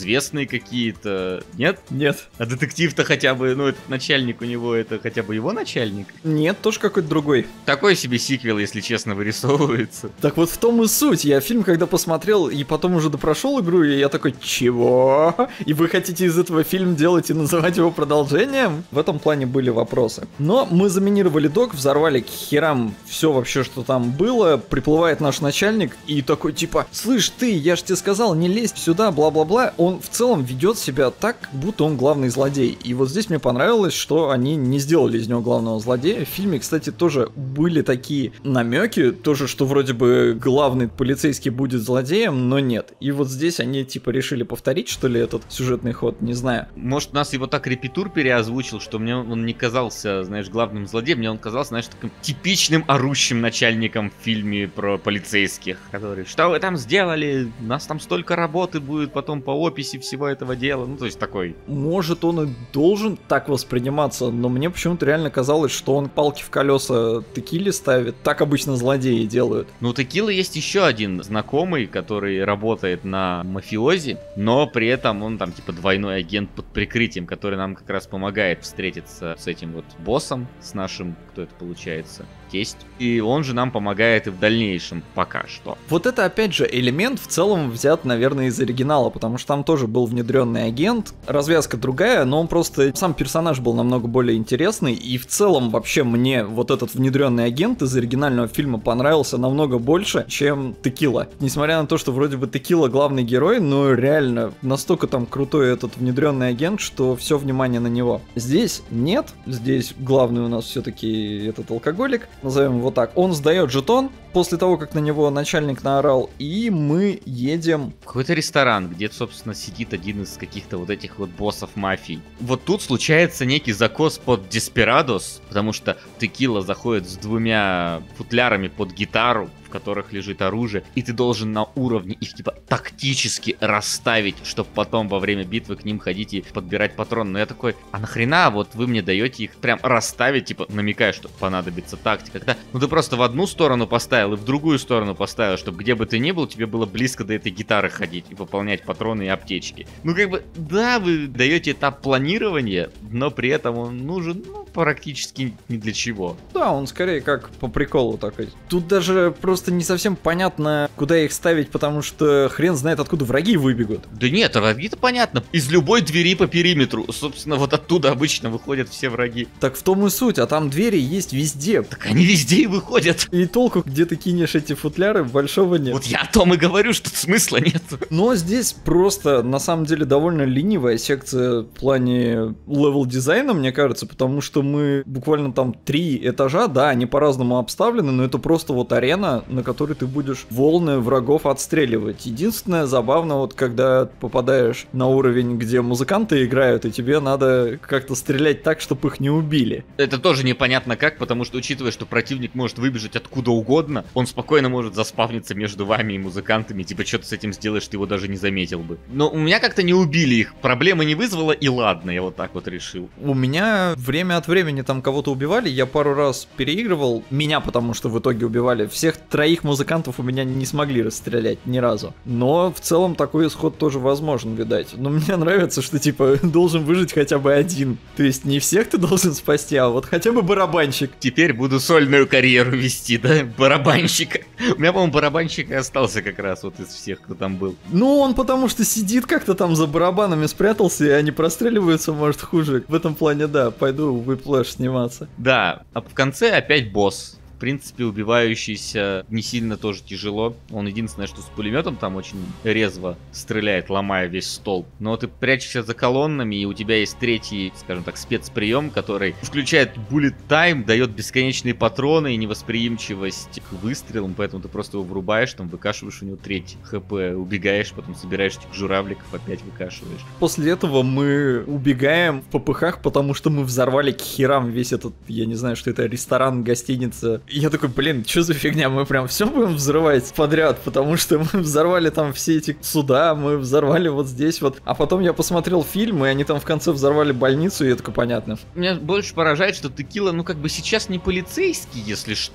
известные какие-то, нет? Нет. А детектив-то хотя бы, ну, этот начальник у него, это хотя бы его начальник? Нет, тоже какой-то другой. Такой себе сиквел, если честно, вырисовывается. Так вот в том и суть. Я фильм когда посмотрел и потом уже допрошел игру, и я такой, чего? И вы хотите из этого фильм делать и называть его продолжением? В этом плане были вопросы. Но мы заминировали док, взорвали к херам все вообще, что там было. Приплывает наш начальник и такой типа, слышь ты, я ж тебе сказал, не лезь сюда, бла-бла-бла. Он в целом ведет себя так, как будто он главный злодей. И вот здесь мне понравилось, что они не сделали из него главного злодея. В фильме, кстати, тоже были такие намеки, тоже, что вроде бы главный полицейский будет злодеем, но нет. И вот здесь они типа решили повторить, что ли, этот сюжетный ход, не знаю. Может, нас его так репетур переозвучил, что мне он не казался, знаешь, главным злодеем, мне он казался, знаешь, таким типичным орущим начальником в фильме про полицейских, который, что вы там сделали, у нас там столько работы будет потом по описи всего этого дела, ну, то есть такой. Может, он и должен так восприниматься, но мне почему-то реально казалось, что он палки в колеса текиле ставит, так обычно злодеи делают. Ну, у текилы есть еще один знакомый, который работает на мафиози, но при этом он там типа двойной агент под прикрытием, который нам как раз помогает встретиться с этим вот боссом, с нашим, кто это получается, тесть. И он же нам помогает и в дальнейшем, пока что. Вот это опять же элемент в целом взят, наверное, из оригинала, потому что там тоже был внедренный агент, развязка другая, но он просто, сам персонаж был намного более интересный, и в целом вообще мне вот этот внедренный агент из оригинального фильма понравился намного больше, чем Текила. Несмотря на то, что вроде бы Текила главный герой, но реально настолько там крутой этот внедренный агент, что все внимание на него. Здесь нет, здесь главный у нас все-таки этот алкоголик, назовем его так. Он сдает жетон после того, как на него начальник наорал, и мы едем... Какой-то ресторан, где, собственно, сидит один из каких-то вот этих вот боссов мафии. Вот тут случается некий закос под Деспирадос, потому что Текила заходит с двумя футлярами под гитару, в которых лежит оружие, и ты должен на уровне их типа тактически расставить, чтобы потом во время битвы к ним ходить и подбирать патроны. Но я такой, а нахрена вот вы мне даете их прям расставить, типа намекая, что понадобится тактика. Когда, ну ты просто в одну сторону поставил и в другую сторону поставил, чтобы где бы ты ни был, тебе было близко до этой гитары ходить и пополнять патроны и аптечки. Ну как бы, да, вы даете этап планирования, но при этом он нужен, ну, практически ни для чего. Да, он скорее как по приколу такой. Тут даже просто не совсем понятно, куда их ставить, потому что хрен знает, откуда враги выбегут. Да нет, враги-то понятно. Из любой двери по периметру. Собственно, вот оттуда обычно выходят все враги. Так в том и суть, а там двери есть везде. Так они везде и выходят. И толку, где ты кинешь эти футляры, большого нет. Вот я о том и говорю, что смысла нет. Но здесь просто, на самом деле, довольно ленивая секция в плане левел-дизайна, мне кажется, потому что мы буквально там 3 этажа, да, они по-разному обставлены, но это просто вот арена, на которой ты будешь волны врагов отстреливать. Единственное, забавно, вот когда попадаешь на уровень, где музыканты играют, и тебе надо как-то стрелять так, чтобы их не убили. Это тоже непонятно как, потому что, учитывая, что противник может выбежать откуда угодно, он спокойно может заспавниться между вами и музыкантами, типа, что ты с этим сделаешь, ты его даже не заметил бы. Но у меня как-то не убили их, проблемы не вызвало, и ладно, я вот так вот решил. У меня время от времени там кого-то убивали, я пару раз переигрывал, меня потому что в итоге убивали, всех 3 музыкантов у меня не смогли расстрелять ни разу. Но в целом такой исход тоже возможен, видать. Но мне нравится, что типа должен выжить хотя бы один. То есть не всех ты должен спасти, а вот хотя бы барабанщик. Теперь буду сольную карьеру вести, да? Барабанщика. У меня, по-моему, барабанщик и остался как раз вот из всех, кто там был. Ну, он потому что сидит как-то там за барабанами, спрятался, и они простреливаются, может, хуже. В этом плане, да, пойду в Whiplash сниматься. Да, а в конце опять босс. В принципе, убивающийся не сильно тоже тяжело. Он единственное, что с пулеметом там очень резво стреляет, ломая весь стол. Но ты прячешься за колоннами, и у тебя есть третий, скажем так, спецприем, который включает bullet time, дает бесконечные патроны и невосприимчивость к выстрелам, поэтому ты просто его врубаешь, там выкашиваешь у него треть хп, убегаешь, потом собираешь этих журавликов, опять выкашиваешь. После этого мы убегаем в попыхах, потому что мы взорвали к херам весь этот, я не знаю, что это, ресторан, гостиница. Я такой, блин, что за фигня, мы прям все будем взрывать подряд, потому что мы взорвали там все эти суда, мы взорвали вот здесь вот. А потом я посмотрел фильм, и они там в конце взорвали больницу, и это понятно. Меня больше поражает, что Текила, ну как бы сейчас не полицейский, если что.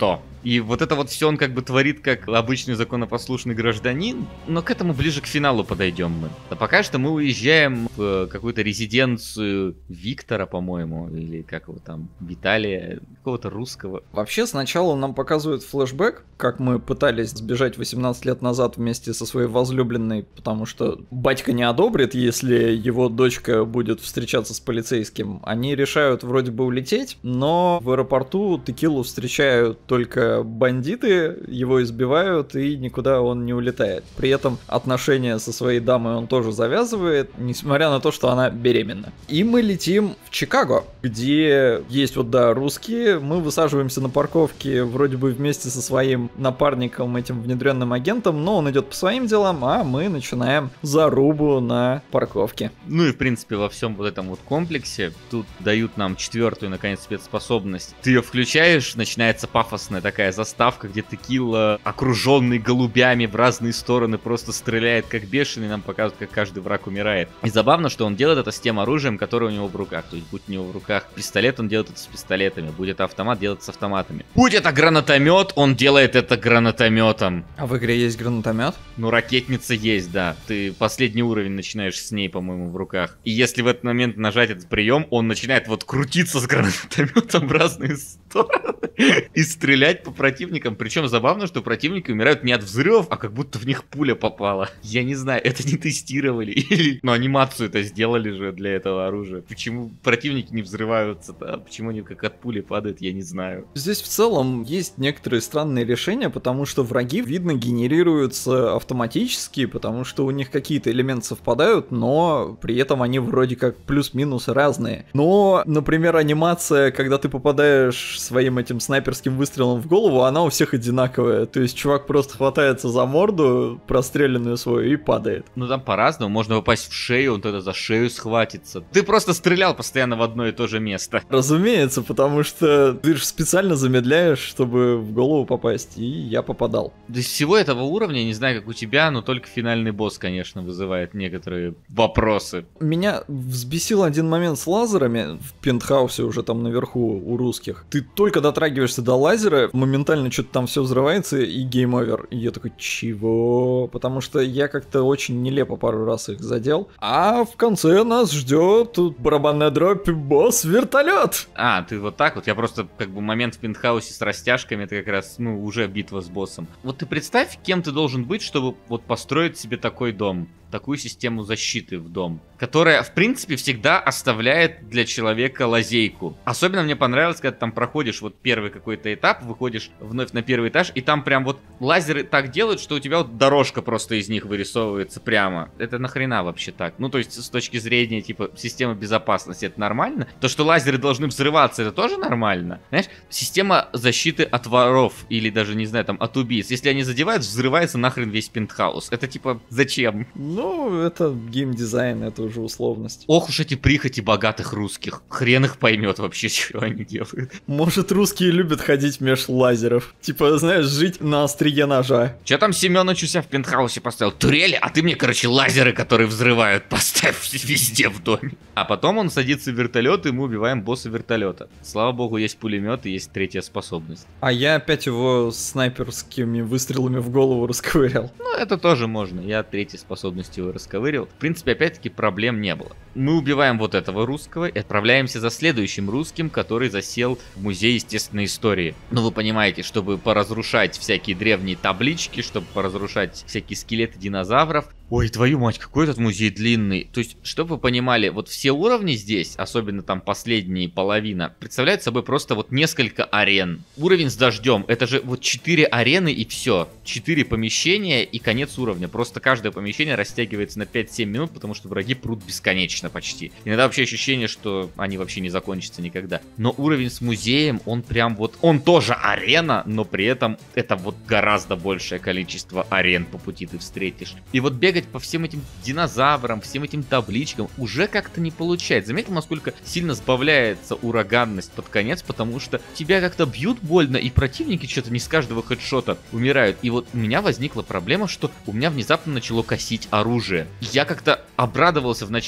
И вот это вот все он как бы творит как обычный законопослушный гражданин, но к этому ближе к финалу подойдем мы. А пока что мы уезжаем в какую-то резиденцию Виктора, по-моему, или как его там, Виталия, какого-то русского. Вообще сначала нам показывают флешбэк, как мы пытались сбежать 18 лет назад вместе со своей возлюбленной, потому что батька не одобрит, если его дочка будет встречаться с полицейским. Они решают вроде бы улететь, но в аэропорту Текилу встречают только бандиты, его избивают, и никуда он не улетает. При этом отношения со своей дамой он тоже завязывает, несмотря на то, что она беременна. И мы летим в Чикаго, где есть вот, да, русские. Мы высаживаемся на парковке вроде бы вместе со своим напарником, этим внедренным агентом, но он идет по своим делам, а мы начинаем зарубу на парковке. Ну и в принципе во всем вот этом вот комплексе тут дают нам 4-ю наконец спецспособность. Ты ее включаешь, начинается пафосная такая заставка, где Текила, окруженный голубями в разные стороны, просто стреляет как бешеный, нам показывают, как каждый враг умирает. И забавно, что он делает это с тем оружием, которое у него в руках. То есть будь у него в руках пистолет, он делает это с пистолетами, будь это автомат, делает это с автоматами. Будь это гранатомет, он делает это гранатометом. А в игре есть гранатомет? Ну, ракетница есть, да. Ты последний уровень начинаешь с ней, по-моему, в руках. И если в этот момент нажать этот прием, он начинает вот крутиться с гранатометом в разные стороны и стрелять по противникам. Причем забавно, что противники умирают не от взрывов, а как будто в них пуля попала. Я не знаю, это не тестировали или... Ну, анимацию это сделали же для этого оружия. Почему противники не взрываются-то? А почему они как от пули падают, я не знаю. Здесь в целом есть некоторые странные решения, потому что враги, видно, генерируются автоматически, потому что у них какие-то элементы совпадают, но при этом они вроде как плюс-минус разные. Но, например, анимация, когда ты попадаешь своим этим снайперским выстрелом в голову, она у всех одинаковая. То есть чувак просто хватается за морду, простреленную свою, и падает. Ну там по-разному, можно попасть в шею, он тогда за шею схватится. Ты просто стрелял постоянно в одно и то же место. Разумеется, потому что ты же специально замедляешь, чтобы в голову попасть, и я попадал. Из всего этого уровня, не знаю, как у тебя, но только финальный босс, конечно, вызывает некоторые вопросы. Меня взбесил один момент с лазерами в пентхаусе уже там наверху у русских. Ты только дотрагиваешься до лазера, моментально что-то там все взрывается и гейм-овер. И я такой, чего? Потому что я как-то очень нелепо пару раз их задел. А в конце нас ждет барабанная дробь, босс-вертолет. А, ты вот так вот? Я просто как бы момент в пентхаусе с растяжками, это как раз, ну, уже битва с боссом. Вот ты представь, кем ты должен быть, чтобы вот построить себе такой дом. Такую систему защиты в дом, которая, в принципе, всегда оставляет для человека лазейку. Особенно мне понравилось, когда ты там проходишь вот первый какой-то этап, выходишь вновь на первый этаж, и там прям вот лазеры так делают, что у тебя вот дорожка просто из них вырисовывается прямо. Это нахрена вообще так? Ну, то есть, с точки зрения, типа, системы безопасности это нормально? То, что лазеры должны взрываться, это тоже нормально? Знаешь, система защиты от воров, или даже, не знаю, там, от убийц. Если они задевают, взрывается нахрен весь пентхаус. Это, типа, зачем? Ну, это геймдизайн, это уже условность. Ох уж эти прихоти богатых русских. Хрен их поймет вообще, что они делают. Может, русские любят ходить меж лазеров. Типа, знаешь, жить на острие ножа. Че там Семёныч у себя в пентхаусе поставил? Турели? А ты мне, короче, лазеры, которые взрывают, поставь везде в доме. А потом он садится в вертолет, и мы убиваем босса вертолета. Слава богу, есть пулемет и есть 3-я способность. А я опять его снайперскими выстрелами в голову расковырял. Ну, это тоже можно. Я 3-й способностью его расковырил. В принципе, опять-таки, проблем не было. Мы убиваем вот этого русского и отправляемся за следующим русским, который засел в музей естественной истории. Ну, вы понимаете, чтобы поразрушать всякие древние таблички, чтобы поразрушать всякие скелеты динозавров. Ой, твою мать, какой этот музей длинный. То есть, чтобы вы понимали, вот все уровни здесь, особенно там последняя половина, представляют собой просто вот несколько арен. Уровень с дождем, это же вот 4 арены и все. 4 помещения и конец уровня. Просто каждое помещение растягивается на 5-7 минут, потому что враги прут бесконечно почти. Иногда вообще ощущение, что они вообще не закончатся никогда. Но уровень с музеем, он прям вот... Он тоже арена, но при этом это вот гораздо большее количество арен по пути ты встретишь. И вот бегать по всем этим динозаврам, всем этим табличкам уже как-то не получается. Заметил, насколько сильно сбавляется ураганность под конец, потому что тебя как-то бьют больно, и противники что-то не с каждого хедшота умирают. И вот у меня возникла проблема, что у меня внезапно начало косить оружие. Я как-то обрадовался в начале игры,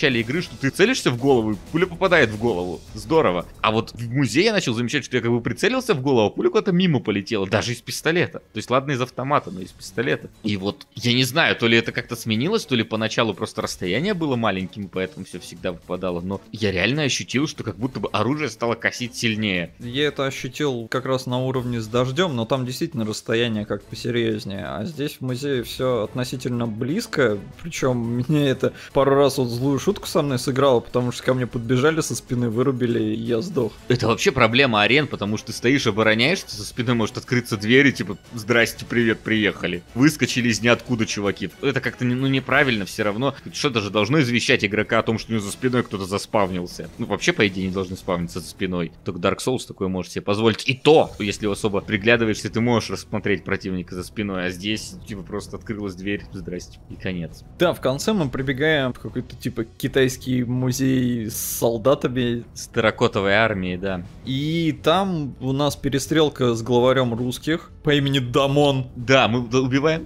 что ты целишься в голову, и пуля попадает в голову. Здорово. А вот в музее я начал замечать, что я как бы прицелился в голову, а пуля куда-то мимо полетела, даже из пистолета. То есть, ладно, из автомата, но из пистолета. И вот, я не знаю, то ли это как-то сменилось, то ли поначалу просто расстояние было маленьким, поэтому все всегда попадало. Но я реально ощутил, что как будто бы оружие стало косить сильнее. Я это ощутил как раз на уровне с дождем, но там действительно расстояние как посерьезнее. А здесь в музее все относительно близко. Причем мне это пару раз вот злую шутку со мной сыграло, потому что ко мне подбежали со спины, вырубили, и я сдох. Это вообще проблема арен, потому что ты стоишь, обороняешься, со спины может открыться дверь, и типа, здрасте, привет, приехали. Выскочили из ниоткуда, чуваки. Это как-то неправильно все равно. Что-то же должно извещать игрока о том, что у него за спиной кто-то заспавнился. Ну, вообще, по идее, не должны спавниться за спиной. Только Dark Souls такое может себе позволить. И то, если особо приглядываешься, ты можешь рассмотреть противника за спиной, а здесь, типа, просто открылась дверь, здрасте, и конец. Да, в конце мы прибегаем в какой-то, типа, китайский музей с солдатами. С терракотовой армией, да. И там у нас перестрелка с главарем русских по имени Дамон. Да, мы убиваем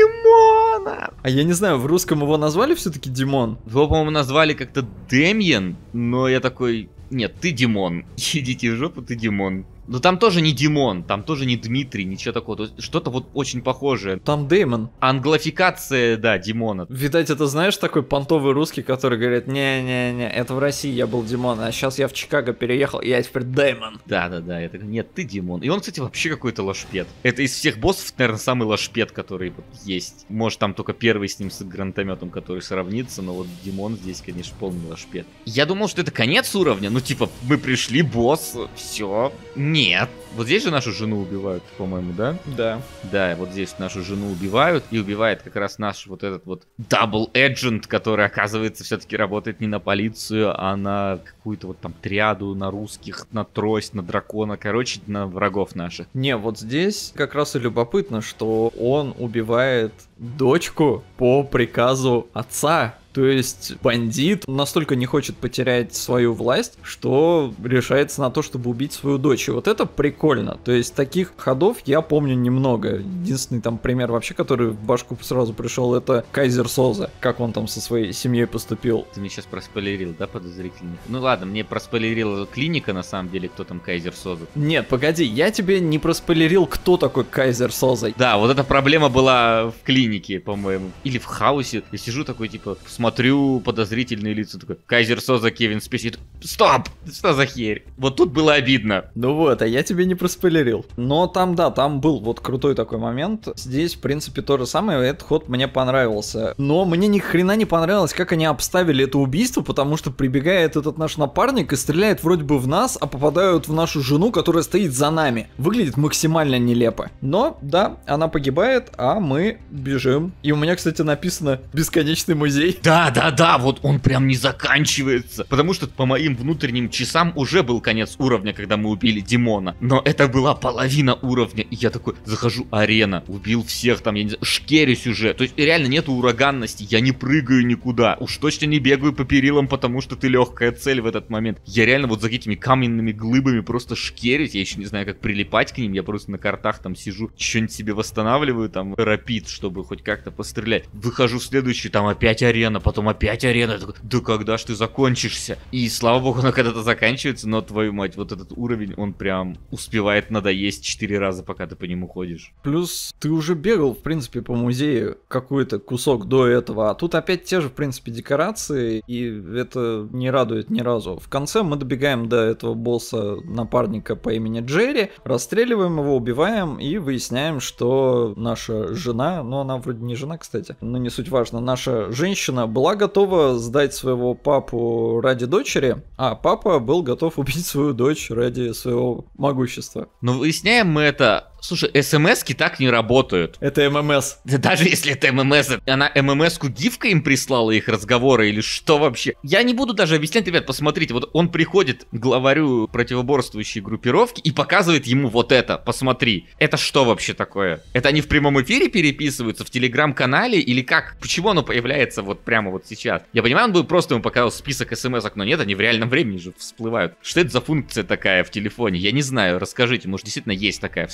Димона! А я не знаю, в русском его назвали все-таки Димон? Его, по-моему, назвали как-то Демьен, но я такой... Нет, ты Димон. Идите в жопу, ты Димон. Но там тоже не Димон, там тоже не Дмитрий, ничего такого. То есть что-то вот очень похожее. Там Дэймон. Англофикация, да, Димона. Видать, это знаешь, такой понтовый русский, который говорит: не-не-не, это в России я был Димон, а сейчас я в Чикаго переехал, и я теперь Дэймон. Да-да-да, я такой, нет, ты Димон. И он, кстати, вообще какой-то лошпед. Это из всех боссов, наверное, самый лошпед, который вот есть. Может, там только первый с ним, с гранатометом, который сравнится, но вот Димон здесь, конечно, полный лошпед. Я думал, что это конец уровня, ну типа, мы пришли, босс, все. Нет. Вот здесь же нашу жену убивают, по-моему, да? Да. Да, вот здесь нашу жену убивают, и убивает как раз наш вот этот вот Double Agent, который, оказывается, все-таки работает не на полицию, а на какую-то вот там триаду, на русских, на трость, на дракона, короче, на врагов наших. Не, вот здесь как раз и любопытно, что он убивает дочку по приказу отца. То есть бандит настолько не хочет потерять свою власть, что решается на то, чтобы убить свою дочь. И вот это прикольно. То есть таких ходов я помню немного. Единственный там пример вообще, который в башку сразу пришел, это Кайзер Соза. Как он там со своей семьей поступил. Ты мне сейчас проспойлерил, да, подозрительно? Ну ладно, мне проспойлерила клиника, на самом деле, кто там Кайзер Соза. Нет, погоди, я тебе не проспойлерил, кто такой Кайзер Соза. Да, вот эта проблема была в клинике, по-моему. Или в Хаусе. Я сижу такой, типа, смотрю подозрительные лица, такой, Кайзер Соза, Кевин Спейси. Стоп! Что за херь? Вот тут было обидно. Ну вот, а я тебе не проспойлерил. Но там, да, там был вот крутой такой момент. Здесь, в принципе, то же самое. Этот ход мне понравился. Но мне ни хрена не понравилось, как они обставили это убийство, потому что прибегает этот наш напарник и стреляет вроде бы в нас, а попадают в нашу жену, которая стоит за нами. Выглядит максимально нелепо. Но, да, она погибает, а мы бежим. И у меня, кстати, написано «Бесконечный музей». Да, вот он прям не заканчивается. Потому что по моим внутренним часам уже был конец уровня, когда мы убили Димона. Но это была половина уровня. И я такой, захожу, арена, убил всех там, я не знаю, шкерюсь уже. То есть реально нету ураганности, я не прыгаю никуда. Уж точно не бегаю по перилам, потому что ты легкая цель в этот момент. Я реально вот за этими каменными глыбами просто шкерюсь. Я еще не знаю, как прилипать к ним. Я просто на картах там сижу, что-нибудь себе восстанавливаю, там, рапид, чтобы хоть как-то пострелять. Выхожу в следующий, там опять арена, потом опять арена. Я такой, да когда ж ты закончишься? И слава богу, она когда-то заканчивается, но твою мать, вот этот уровень, он прям успевает надоесть 4 раза, пока ты по нему ходишь. Плюс ты уже бегал, в принципе, по музею какой-то кусок до этого, а тут опять те же, в принципе, декорации, и это не радует ни разу. В конце мы добегаем до этого босса, напарника по имени Джерри, расстреливаем его, убиваем и выясняем, что наша жена, ну она вроде не жена, кстати, но не суть важно, наша женщина была готова сдать своего папу ради дочери, а папа был готов убить свою дочь ради своего могущества. Но выясняем мы это... Слушай, СМС-ки так не работают. Это ММС. Да даже если это ММС, она ММС-ку гифкой им прислала, их разговоры, или что вообще? Я не буду даже объяснять, ребят, посмотрите, вот он приходит к главарю противоборствующей группировки и показывает ему вот это, посмотри. Это что вообще такое? Это они в прямом эфире переписываются, в телеграм-канале, или как? Почему оно появляется вот прямо вот сейчас? Я понимаю, он бы просто ему показал список смс-ок, но нет, они в реальном времени же всплывают. Что это за функция такая в телефоне? Я не знаю, расскажите, может действительно есть такая в старых телефонах?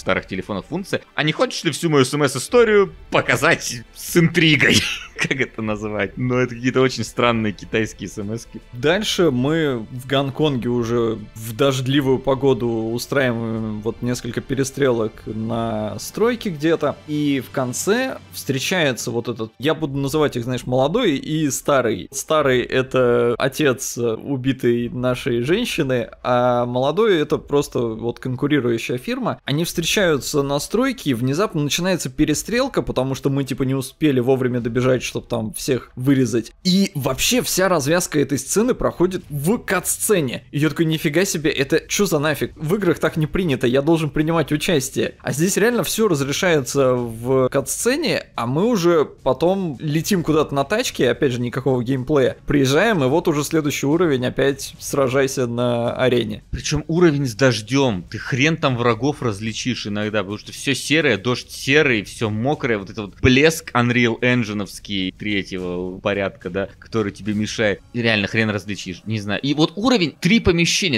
телефонах функция, а не хочешь ли всю мою смс-историю показать с интригой? Как это называть? Но это какие-то очень странные китайские смс-ки. Дальше мы в Гонконге уже в дождливую погоду устраиваем вот несколько перестрелок на стройке где-то. И в конце встречается вот этот, я буду называть их, знаешь, молодой и старый. Старый — это отец убитой нашей женщины, а молодой — это просто вот конкурирующая фирма. Они встречаются на стройке, и внезапно начинается перестрелка, потому что мы типа не успели вовремя добежать, чтобы там всех вырезать. И вообще вся развязка этой сцены проходит в кат-сцене. И я такой, нифига себе, это что за нафиг? В играх так не принято, я должен принимать участие. А здесь реально все разрешается в кат-сцене, а мы уже потом летим куда-то на тачке, опять же никакого геймплея. Приезжаем, и вот уже следующий уровень, опять сражайся на арене. Причем уровень с дождем, ты хрен там врагов различишь иногда, потому что все серое, дождь серый, все мокрое, вот это вот блеск Unreal Engine-овский третьего порядка, да, который тебе мешает. И реально хрен различишь, не знаю. И вот уровень, три помещения,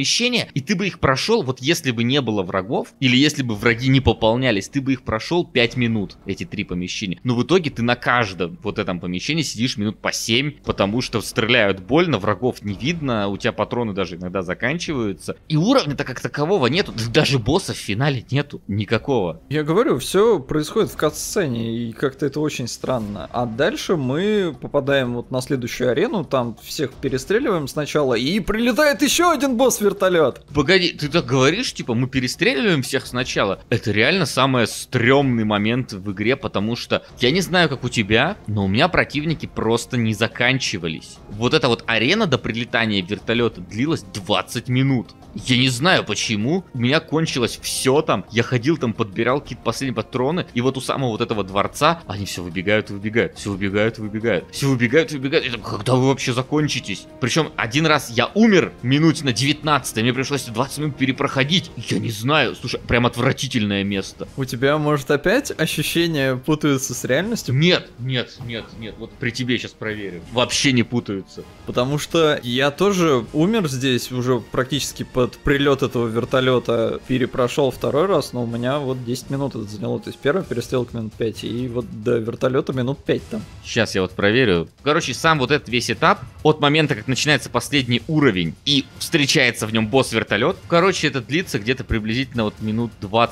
и ты бы их прошел, вот если бы не было врагов, или если бы враги не пополнялись, ты бы их прошел 5 минут, эти 3 помещения. Но в итоге ты на каждом вот этом помещении сидишь минут по 7, потому что стреляют больно, врагов не видно, у тебя патроны даже иногда заканчиваются. И уровня-то как такового нету, даже босса в финале нету никакого. Я говорю, все происходит в кат-сцене, и как-то это очень странно. А дальше мы попадаем вот на следующую арену, там всех перестреливаем сначала, и прилетает еще один босс-вертолет. Погоди, ты так говоришь, типа, мы перестреливаем всех сначала? Это реально самый стрёмный момент в игре, потому что, я не знаю, как у тебя, но у меня противники просто не заканчивались. Вот эта вот арена до прилетания вертолета длилась 20 минут. Я не знаю почему, у меня кончилось все там, я ходил там, подбирал какие-то последние патроны, и вот у самого вот этого дворца они все выбегают и выбегают, все выбегают и выбегают, все выбегают и выбегают, и там, когда вы вообще закончитесь? Причем один раз я умер минут на 19, мне пришлось 20 минут перепроходить, я не знаю, слушай, прям отвратительное место. У тебя, может, опять ощущения путаются с реальностью? Нет, вот при тебе сейчас проверю, вообще не путаются. Потому что я тоже умер здесь уже практически под прилет этого вертолета, перепрошел второй раз, но у меня вот 10 минут это заняло. То есть первая перестрелка минут 5, и вот до вертолета минут 5 там. Сейчас я вот проверю. Короче, сам вот этот весь этап, от момента, как начинается последний уровень и встречается в нем босс-вертолет, короче, это длится где-то приблизительно вот минут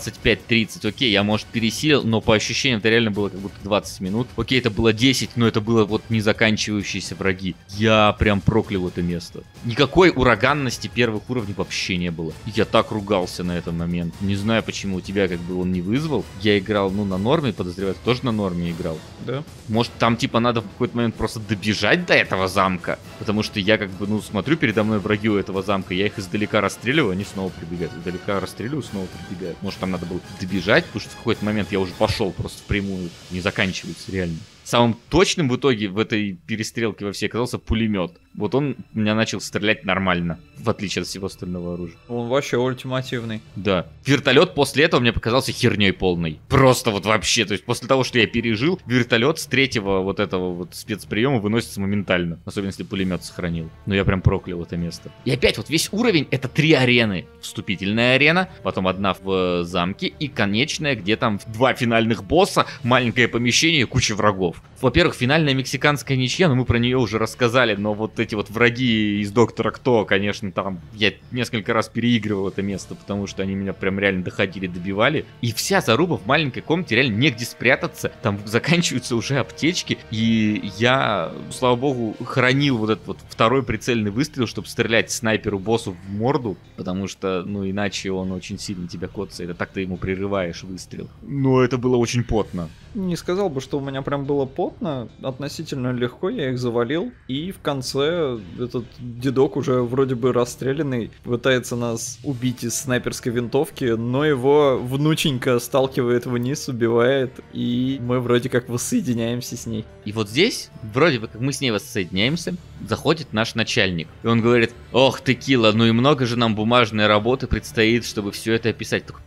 25-30. Окей, я, может, пересилил, но по ощущениям это реально было как будто 20 минут. Окей, это было 10, но это было вот не заканчивающиеся враги. Я прям проклял это место. Никакой ураганности первых уровней вообще не было. Я так ругался на этот момент. Не знаю, почему у тебя как бы он не вызвал. Я играл, ну, на норме, подозреваю, ты тоже на норме играл. Да. Может, там, типа, надо в какой-то момент просто добежать до этого замка? Потому что я, как бы, ну, смотрю передо мной враги у этого замка, я их издалека расстреливаю, они снова прибегают. Издалека расстреливаю, снова прибегают. Может, там надо было добежать, потому что в какой-то момент я уже пошел просто впрямую. Не заканчивается реально. Самым точным в итоге в этой перестрелке во всей оказался пулемет. Вот он у меня начал стрелять нормально, в отличие от всего остального оружия. Он вообще ультимативный. Да. Вертолет после этого мне показался херней полной. Просто вот вообще. То есть после того, что я пережил, вертолет с третьего вот этого вот спецприема выносится моментально. Особенно если пулемет сохранил. Но я прям проклял это место. И опять вот весь уровень — это 3 арены. Вступительная арена, потом одна в замке и конечная, где там 2 финальных босса, маленькое помещение и куча врагов. Во-первых, финальная мексиканская ничья, но мы про нее уже рассказали, но вот эти вот враги из Доктора Кто, конечно, там я несколько раз переигрывал это место, потому что они меня прям реально доходили, добивали. И вся заруба в маленькой комнате, реально негде спрятаться, там заканчиваются уже аптечки, и я, слава богу, хранил вот этот вот второй прицельный выстрел, чтобы стрелять снайперу-боссу в морду, потому что, ну, иначе он очень сильно тебя коцает, а так ты ему прерываешь выстрел. Но это было очень потно. Не сказал бы, что у меня прям было потно, относительно легко я их завалил, и в конце этот дедок уже вроде бы расстрелянный пытается нас убить из снайперской винтовки, но его внученька сталкивает вниз, убивает, и мы вроде как воссоединяемся с ней. И вот здесь, вроде бы как мы с ней воссоединяемся, заходит наш начальник, и он говорит: ох, Текила, ну и много же нам бумажной работы предстоит, чтобы все это описать. Только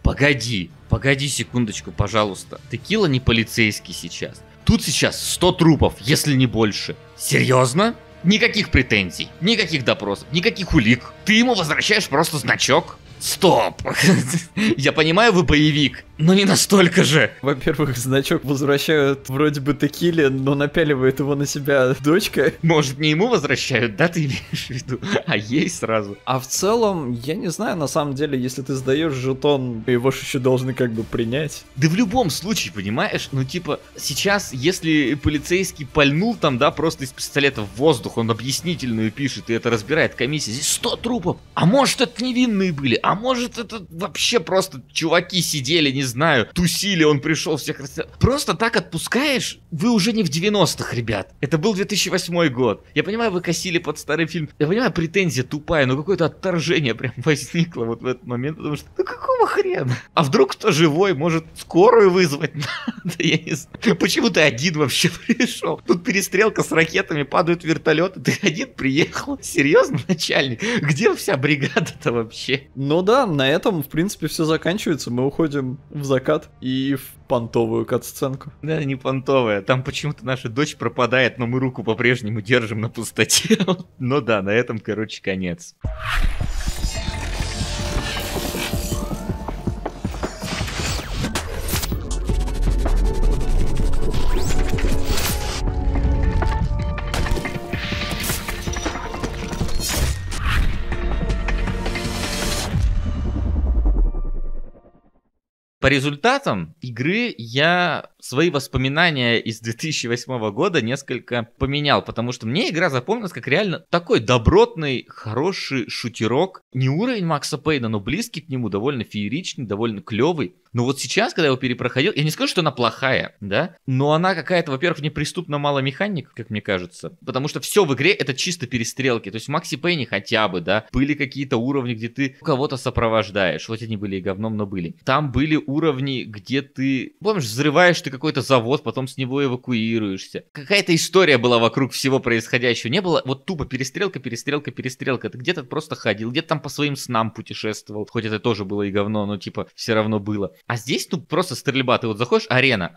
погоди секундочку, пожалуйста. Текила не полицейский сейчас. Тут сейчас 100 трупов, если не больше. Серьезно? Никаких претензий, никаких допросов, никаких улик. Ты ему возвращаешь просто значок? Стоп! Я понимаю, вы боевик, но не настолько же. Во-первых, значок возвращают вроде бы текиле, но напяливает его на себя дочка. Может, не ему возвращают, да, ты имеешь в виду? А ей сразу. А в целом, я не знаю, на самом деле, если ты сдаешь жетон, его же еще должны как бы принять. Да в любом случае, понимаешь? Ну, типа, сейчас, если полицейский пальнул там, да, просто из пистолета в воздух, он объяснительную пишет, и это разбирает комиссия, здесь 100 трупов. А может, это невинные были, а может, это вообще просто чуваки сидели, не знаю, тусили, он пришел, всех расстрелял. Просто так отпускаешь, вы уже не в 90-х, ребят. Это был 2008 год. Я понимаю, вы косили под старый фильм. Я понимаю, претензия тупая, но какое-то отторжение прям возникло вот в этот момент, потому что, ну какого хрена? А вдруг кто живой, может скорую вызвать? Да я не знаю. Почему ты один вообще пришел? Тут перестрелка с ракетами, падают вертолеты, ты один приехал? Серьезно, начальник? Где вся бригада-то вообще? Ну да, на этом, в принципе, все заканчивается. Мы уходим в закат и в понтовую кат-сценку. Да, не понтовая. Там почему-то наша дочь пропадает, но мы руку по-прежнему держим на пустоте. Ну да, на этом, короче, конец. По результатам игры я свои воспоминания из 2008 года несколько поменял, потому что мне игра запомнилась как реально такой добротный, хороший шутерок. Не уровень Макса Пейна, но близкий к нему, довольно фееричный, довольно клевый. Но вот сейчас, когда я его перепроходил, я не скажу, что она плохая, да, но она какая-то, во-первых, неприступно мало механик, как мне кажется, потому что все в игре это чисто перестрелки, то есть в Максе Пейне хотя бы, да, были какие-то уровни, где ты кого-то сопровождаешь, хоть они были и говном, но были. Там были уровни, где ты, помнишь, взрываешь ты какой-то завод, потом с него эвакуируешься. Какая-то история была вокруг всего происходящего, не было вот тупо перестрелка, ты где-то просто ходил, где-то там по своим снам путешествовал, хоть это тоже было и говно, но типа все равно было. А здесь, ну, просто стрельба. Ты вот заходишь, арена.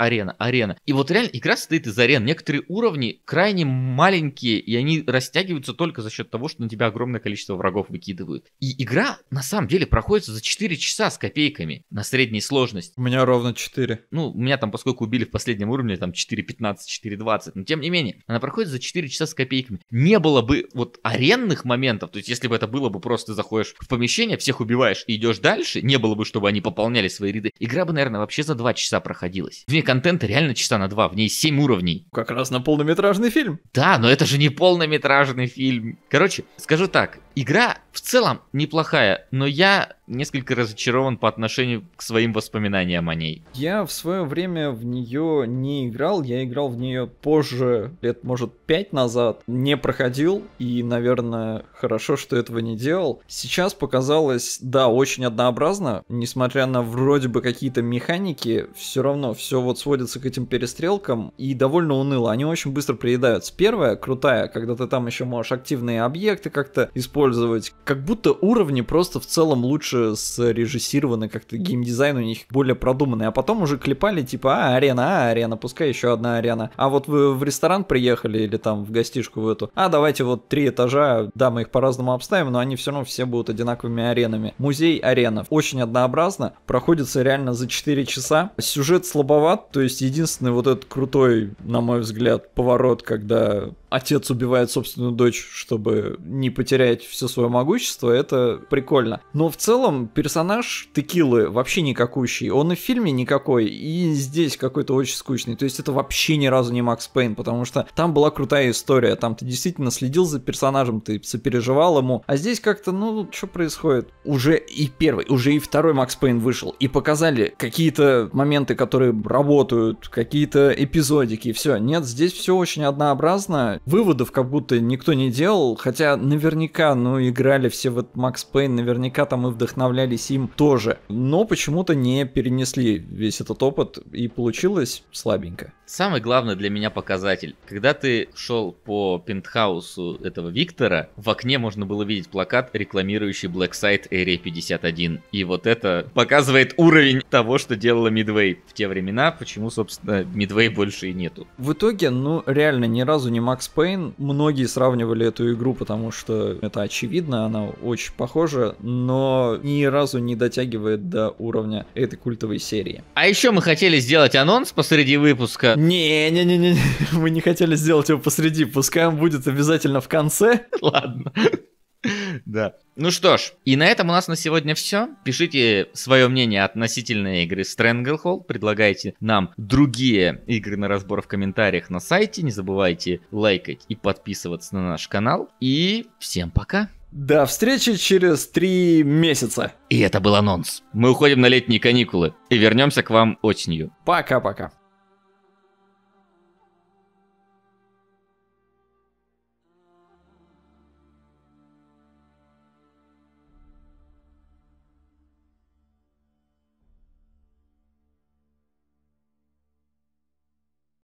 И вот реально игра состоит из арен. Некоторые уровни крайне маленькие, и они растягиваются только за счет того, что на тебя огромное количество врагов выкидывают. И игра, на самом деле, проходит за 4 часа с копейками на средней сложности. У меня ровно 4. Ну, меня там, поскольку убили в последнем уровне, там 4.15, 4.20. Но, тем не менее, она проходит за 4 часа с копейками. Не было бы вот аренных моментов, то есть, если бы это было бы просто ты заходишь в помещение, всех убиваешь и идешь дальше, не было бы, чтобы они пополняли свои ряды. Игра бы, наверное, вообще за 2 часа проходилась. В ней контента реально часа на 2, в ней 7 уровней. Как раз на полнометражный фильм. Да, но это же не полнометражный фильм. Короче, скажу так, игра в целом неплохая, но я несколько разочарован по отношению к своим воспоминаниям о ней. Я в свое время в нее не играл, я играл в нее позже, лет, может, 5 назад, не проходил, и, наверное, хорошо, что этого не делал. Сейчас показалось, да, очень однообразно, несмотря на вроде бы какие-то механики, все равно все вот сводится к этим перестрелкам, и довольно уныло, они очень быстро приедаются. Первая, крутая, когда ты там еще можешь активные объекты как-то использовать, как будто уровни просто в целом лучше срежиссированы, как-то геймдизайн у них более продуманный, а потом уже клепали типа арена, пускай еще одна арена. А вот вы в ресторан приехали или там в гостишку в эту, давайте вот 3 этажа, да, мы их по-разному обставим, но они все равно все будут одинаковыми аренами. Музей арена. Очень однообразно, проходится реально за 4 часа. Сюжет слабоват, то есть единственный вот этот крутой, на мой взгляд, поворот, когда отец убивает собственную дочь, чтобы не потерять все свое могущество, это прикольно. Но в целом персонаж Текилы вообще никакущий. Он и в фильме никакой, и здесь какой-то очень скучный. То есть это вообще ни разу не Макс Пейн, потому что там была крутая история. Там ты действительно следил за персонажем, ты сопереживал ему. А здесь как-то, ну, что происходит? Уже и первый, уже и второй Макс Пейн вышел, и показали какие-то моменты, которые работают, какие-то эпизодики, и все. Нет, здесь все очень однообразно. Выводов как будто никто не делал, хотя наверняка, ну, играли все в этот Макс Пейн, наверняка там и вдохновлялись им тоже. Но почему-то не перенесли весь этот опыт, и получилось слабенько. Самый главный для меня показатель. Когда ты шел по пентхаусу этого Виктора, в окне можно было видеть плакат, рекламирующий Black Site Area 51. И вот это показывает уровень того, что делала Midway в те времена, почему, собственно, Midway больше и нету. В итоге, ну, реально, ни разу не Макс Max Payne. Многие сравнивали эту игру, потому что это очевидно, она очень похожа, но ни разу не дотягивает до уровня этой культовой серии. А еще мы хотели сделать анонс посреди выпуска. Не-не-не, мы не хотели сделать его посреди, пускай он будет обязательно в конце. Ладно. Да. Ну что ж, и на этом у нас на сегодня все. Пишите свое мнение относительно игры Stranglehold. Предлагайте нам другие игры на разбор в комментариях на сайте. Не забывайте лайкать и подписываться на наш канал. И всем пока. До встречи через 3 месяца. И это был анонс. Мы уходим на летние каникулы и вернемся к вам осенью. Пока-пока.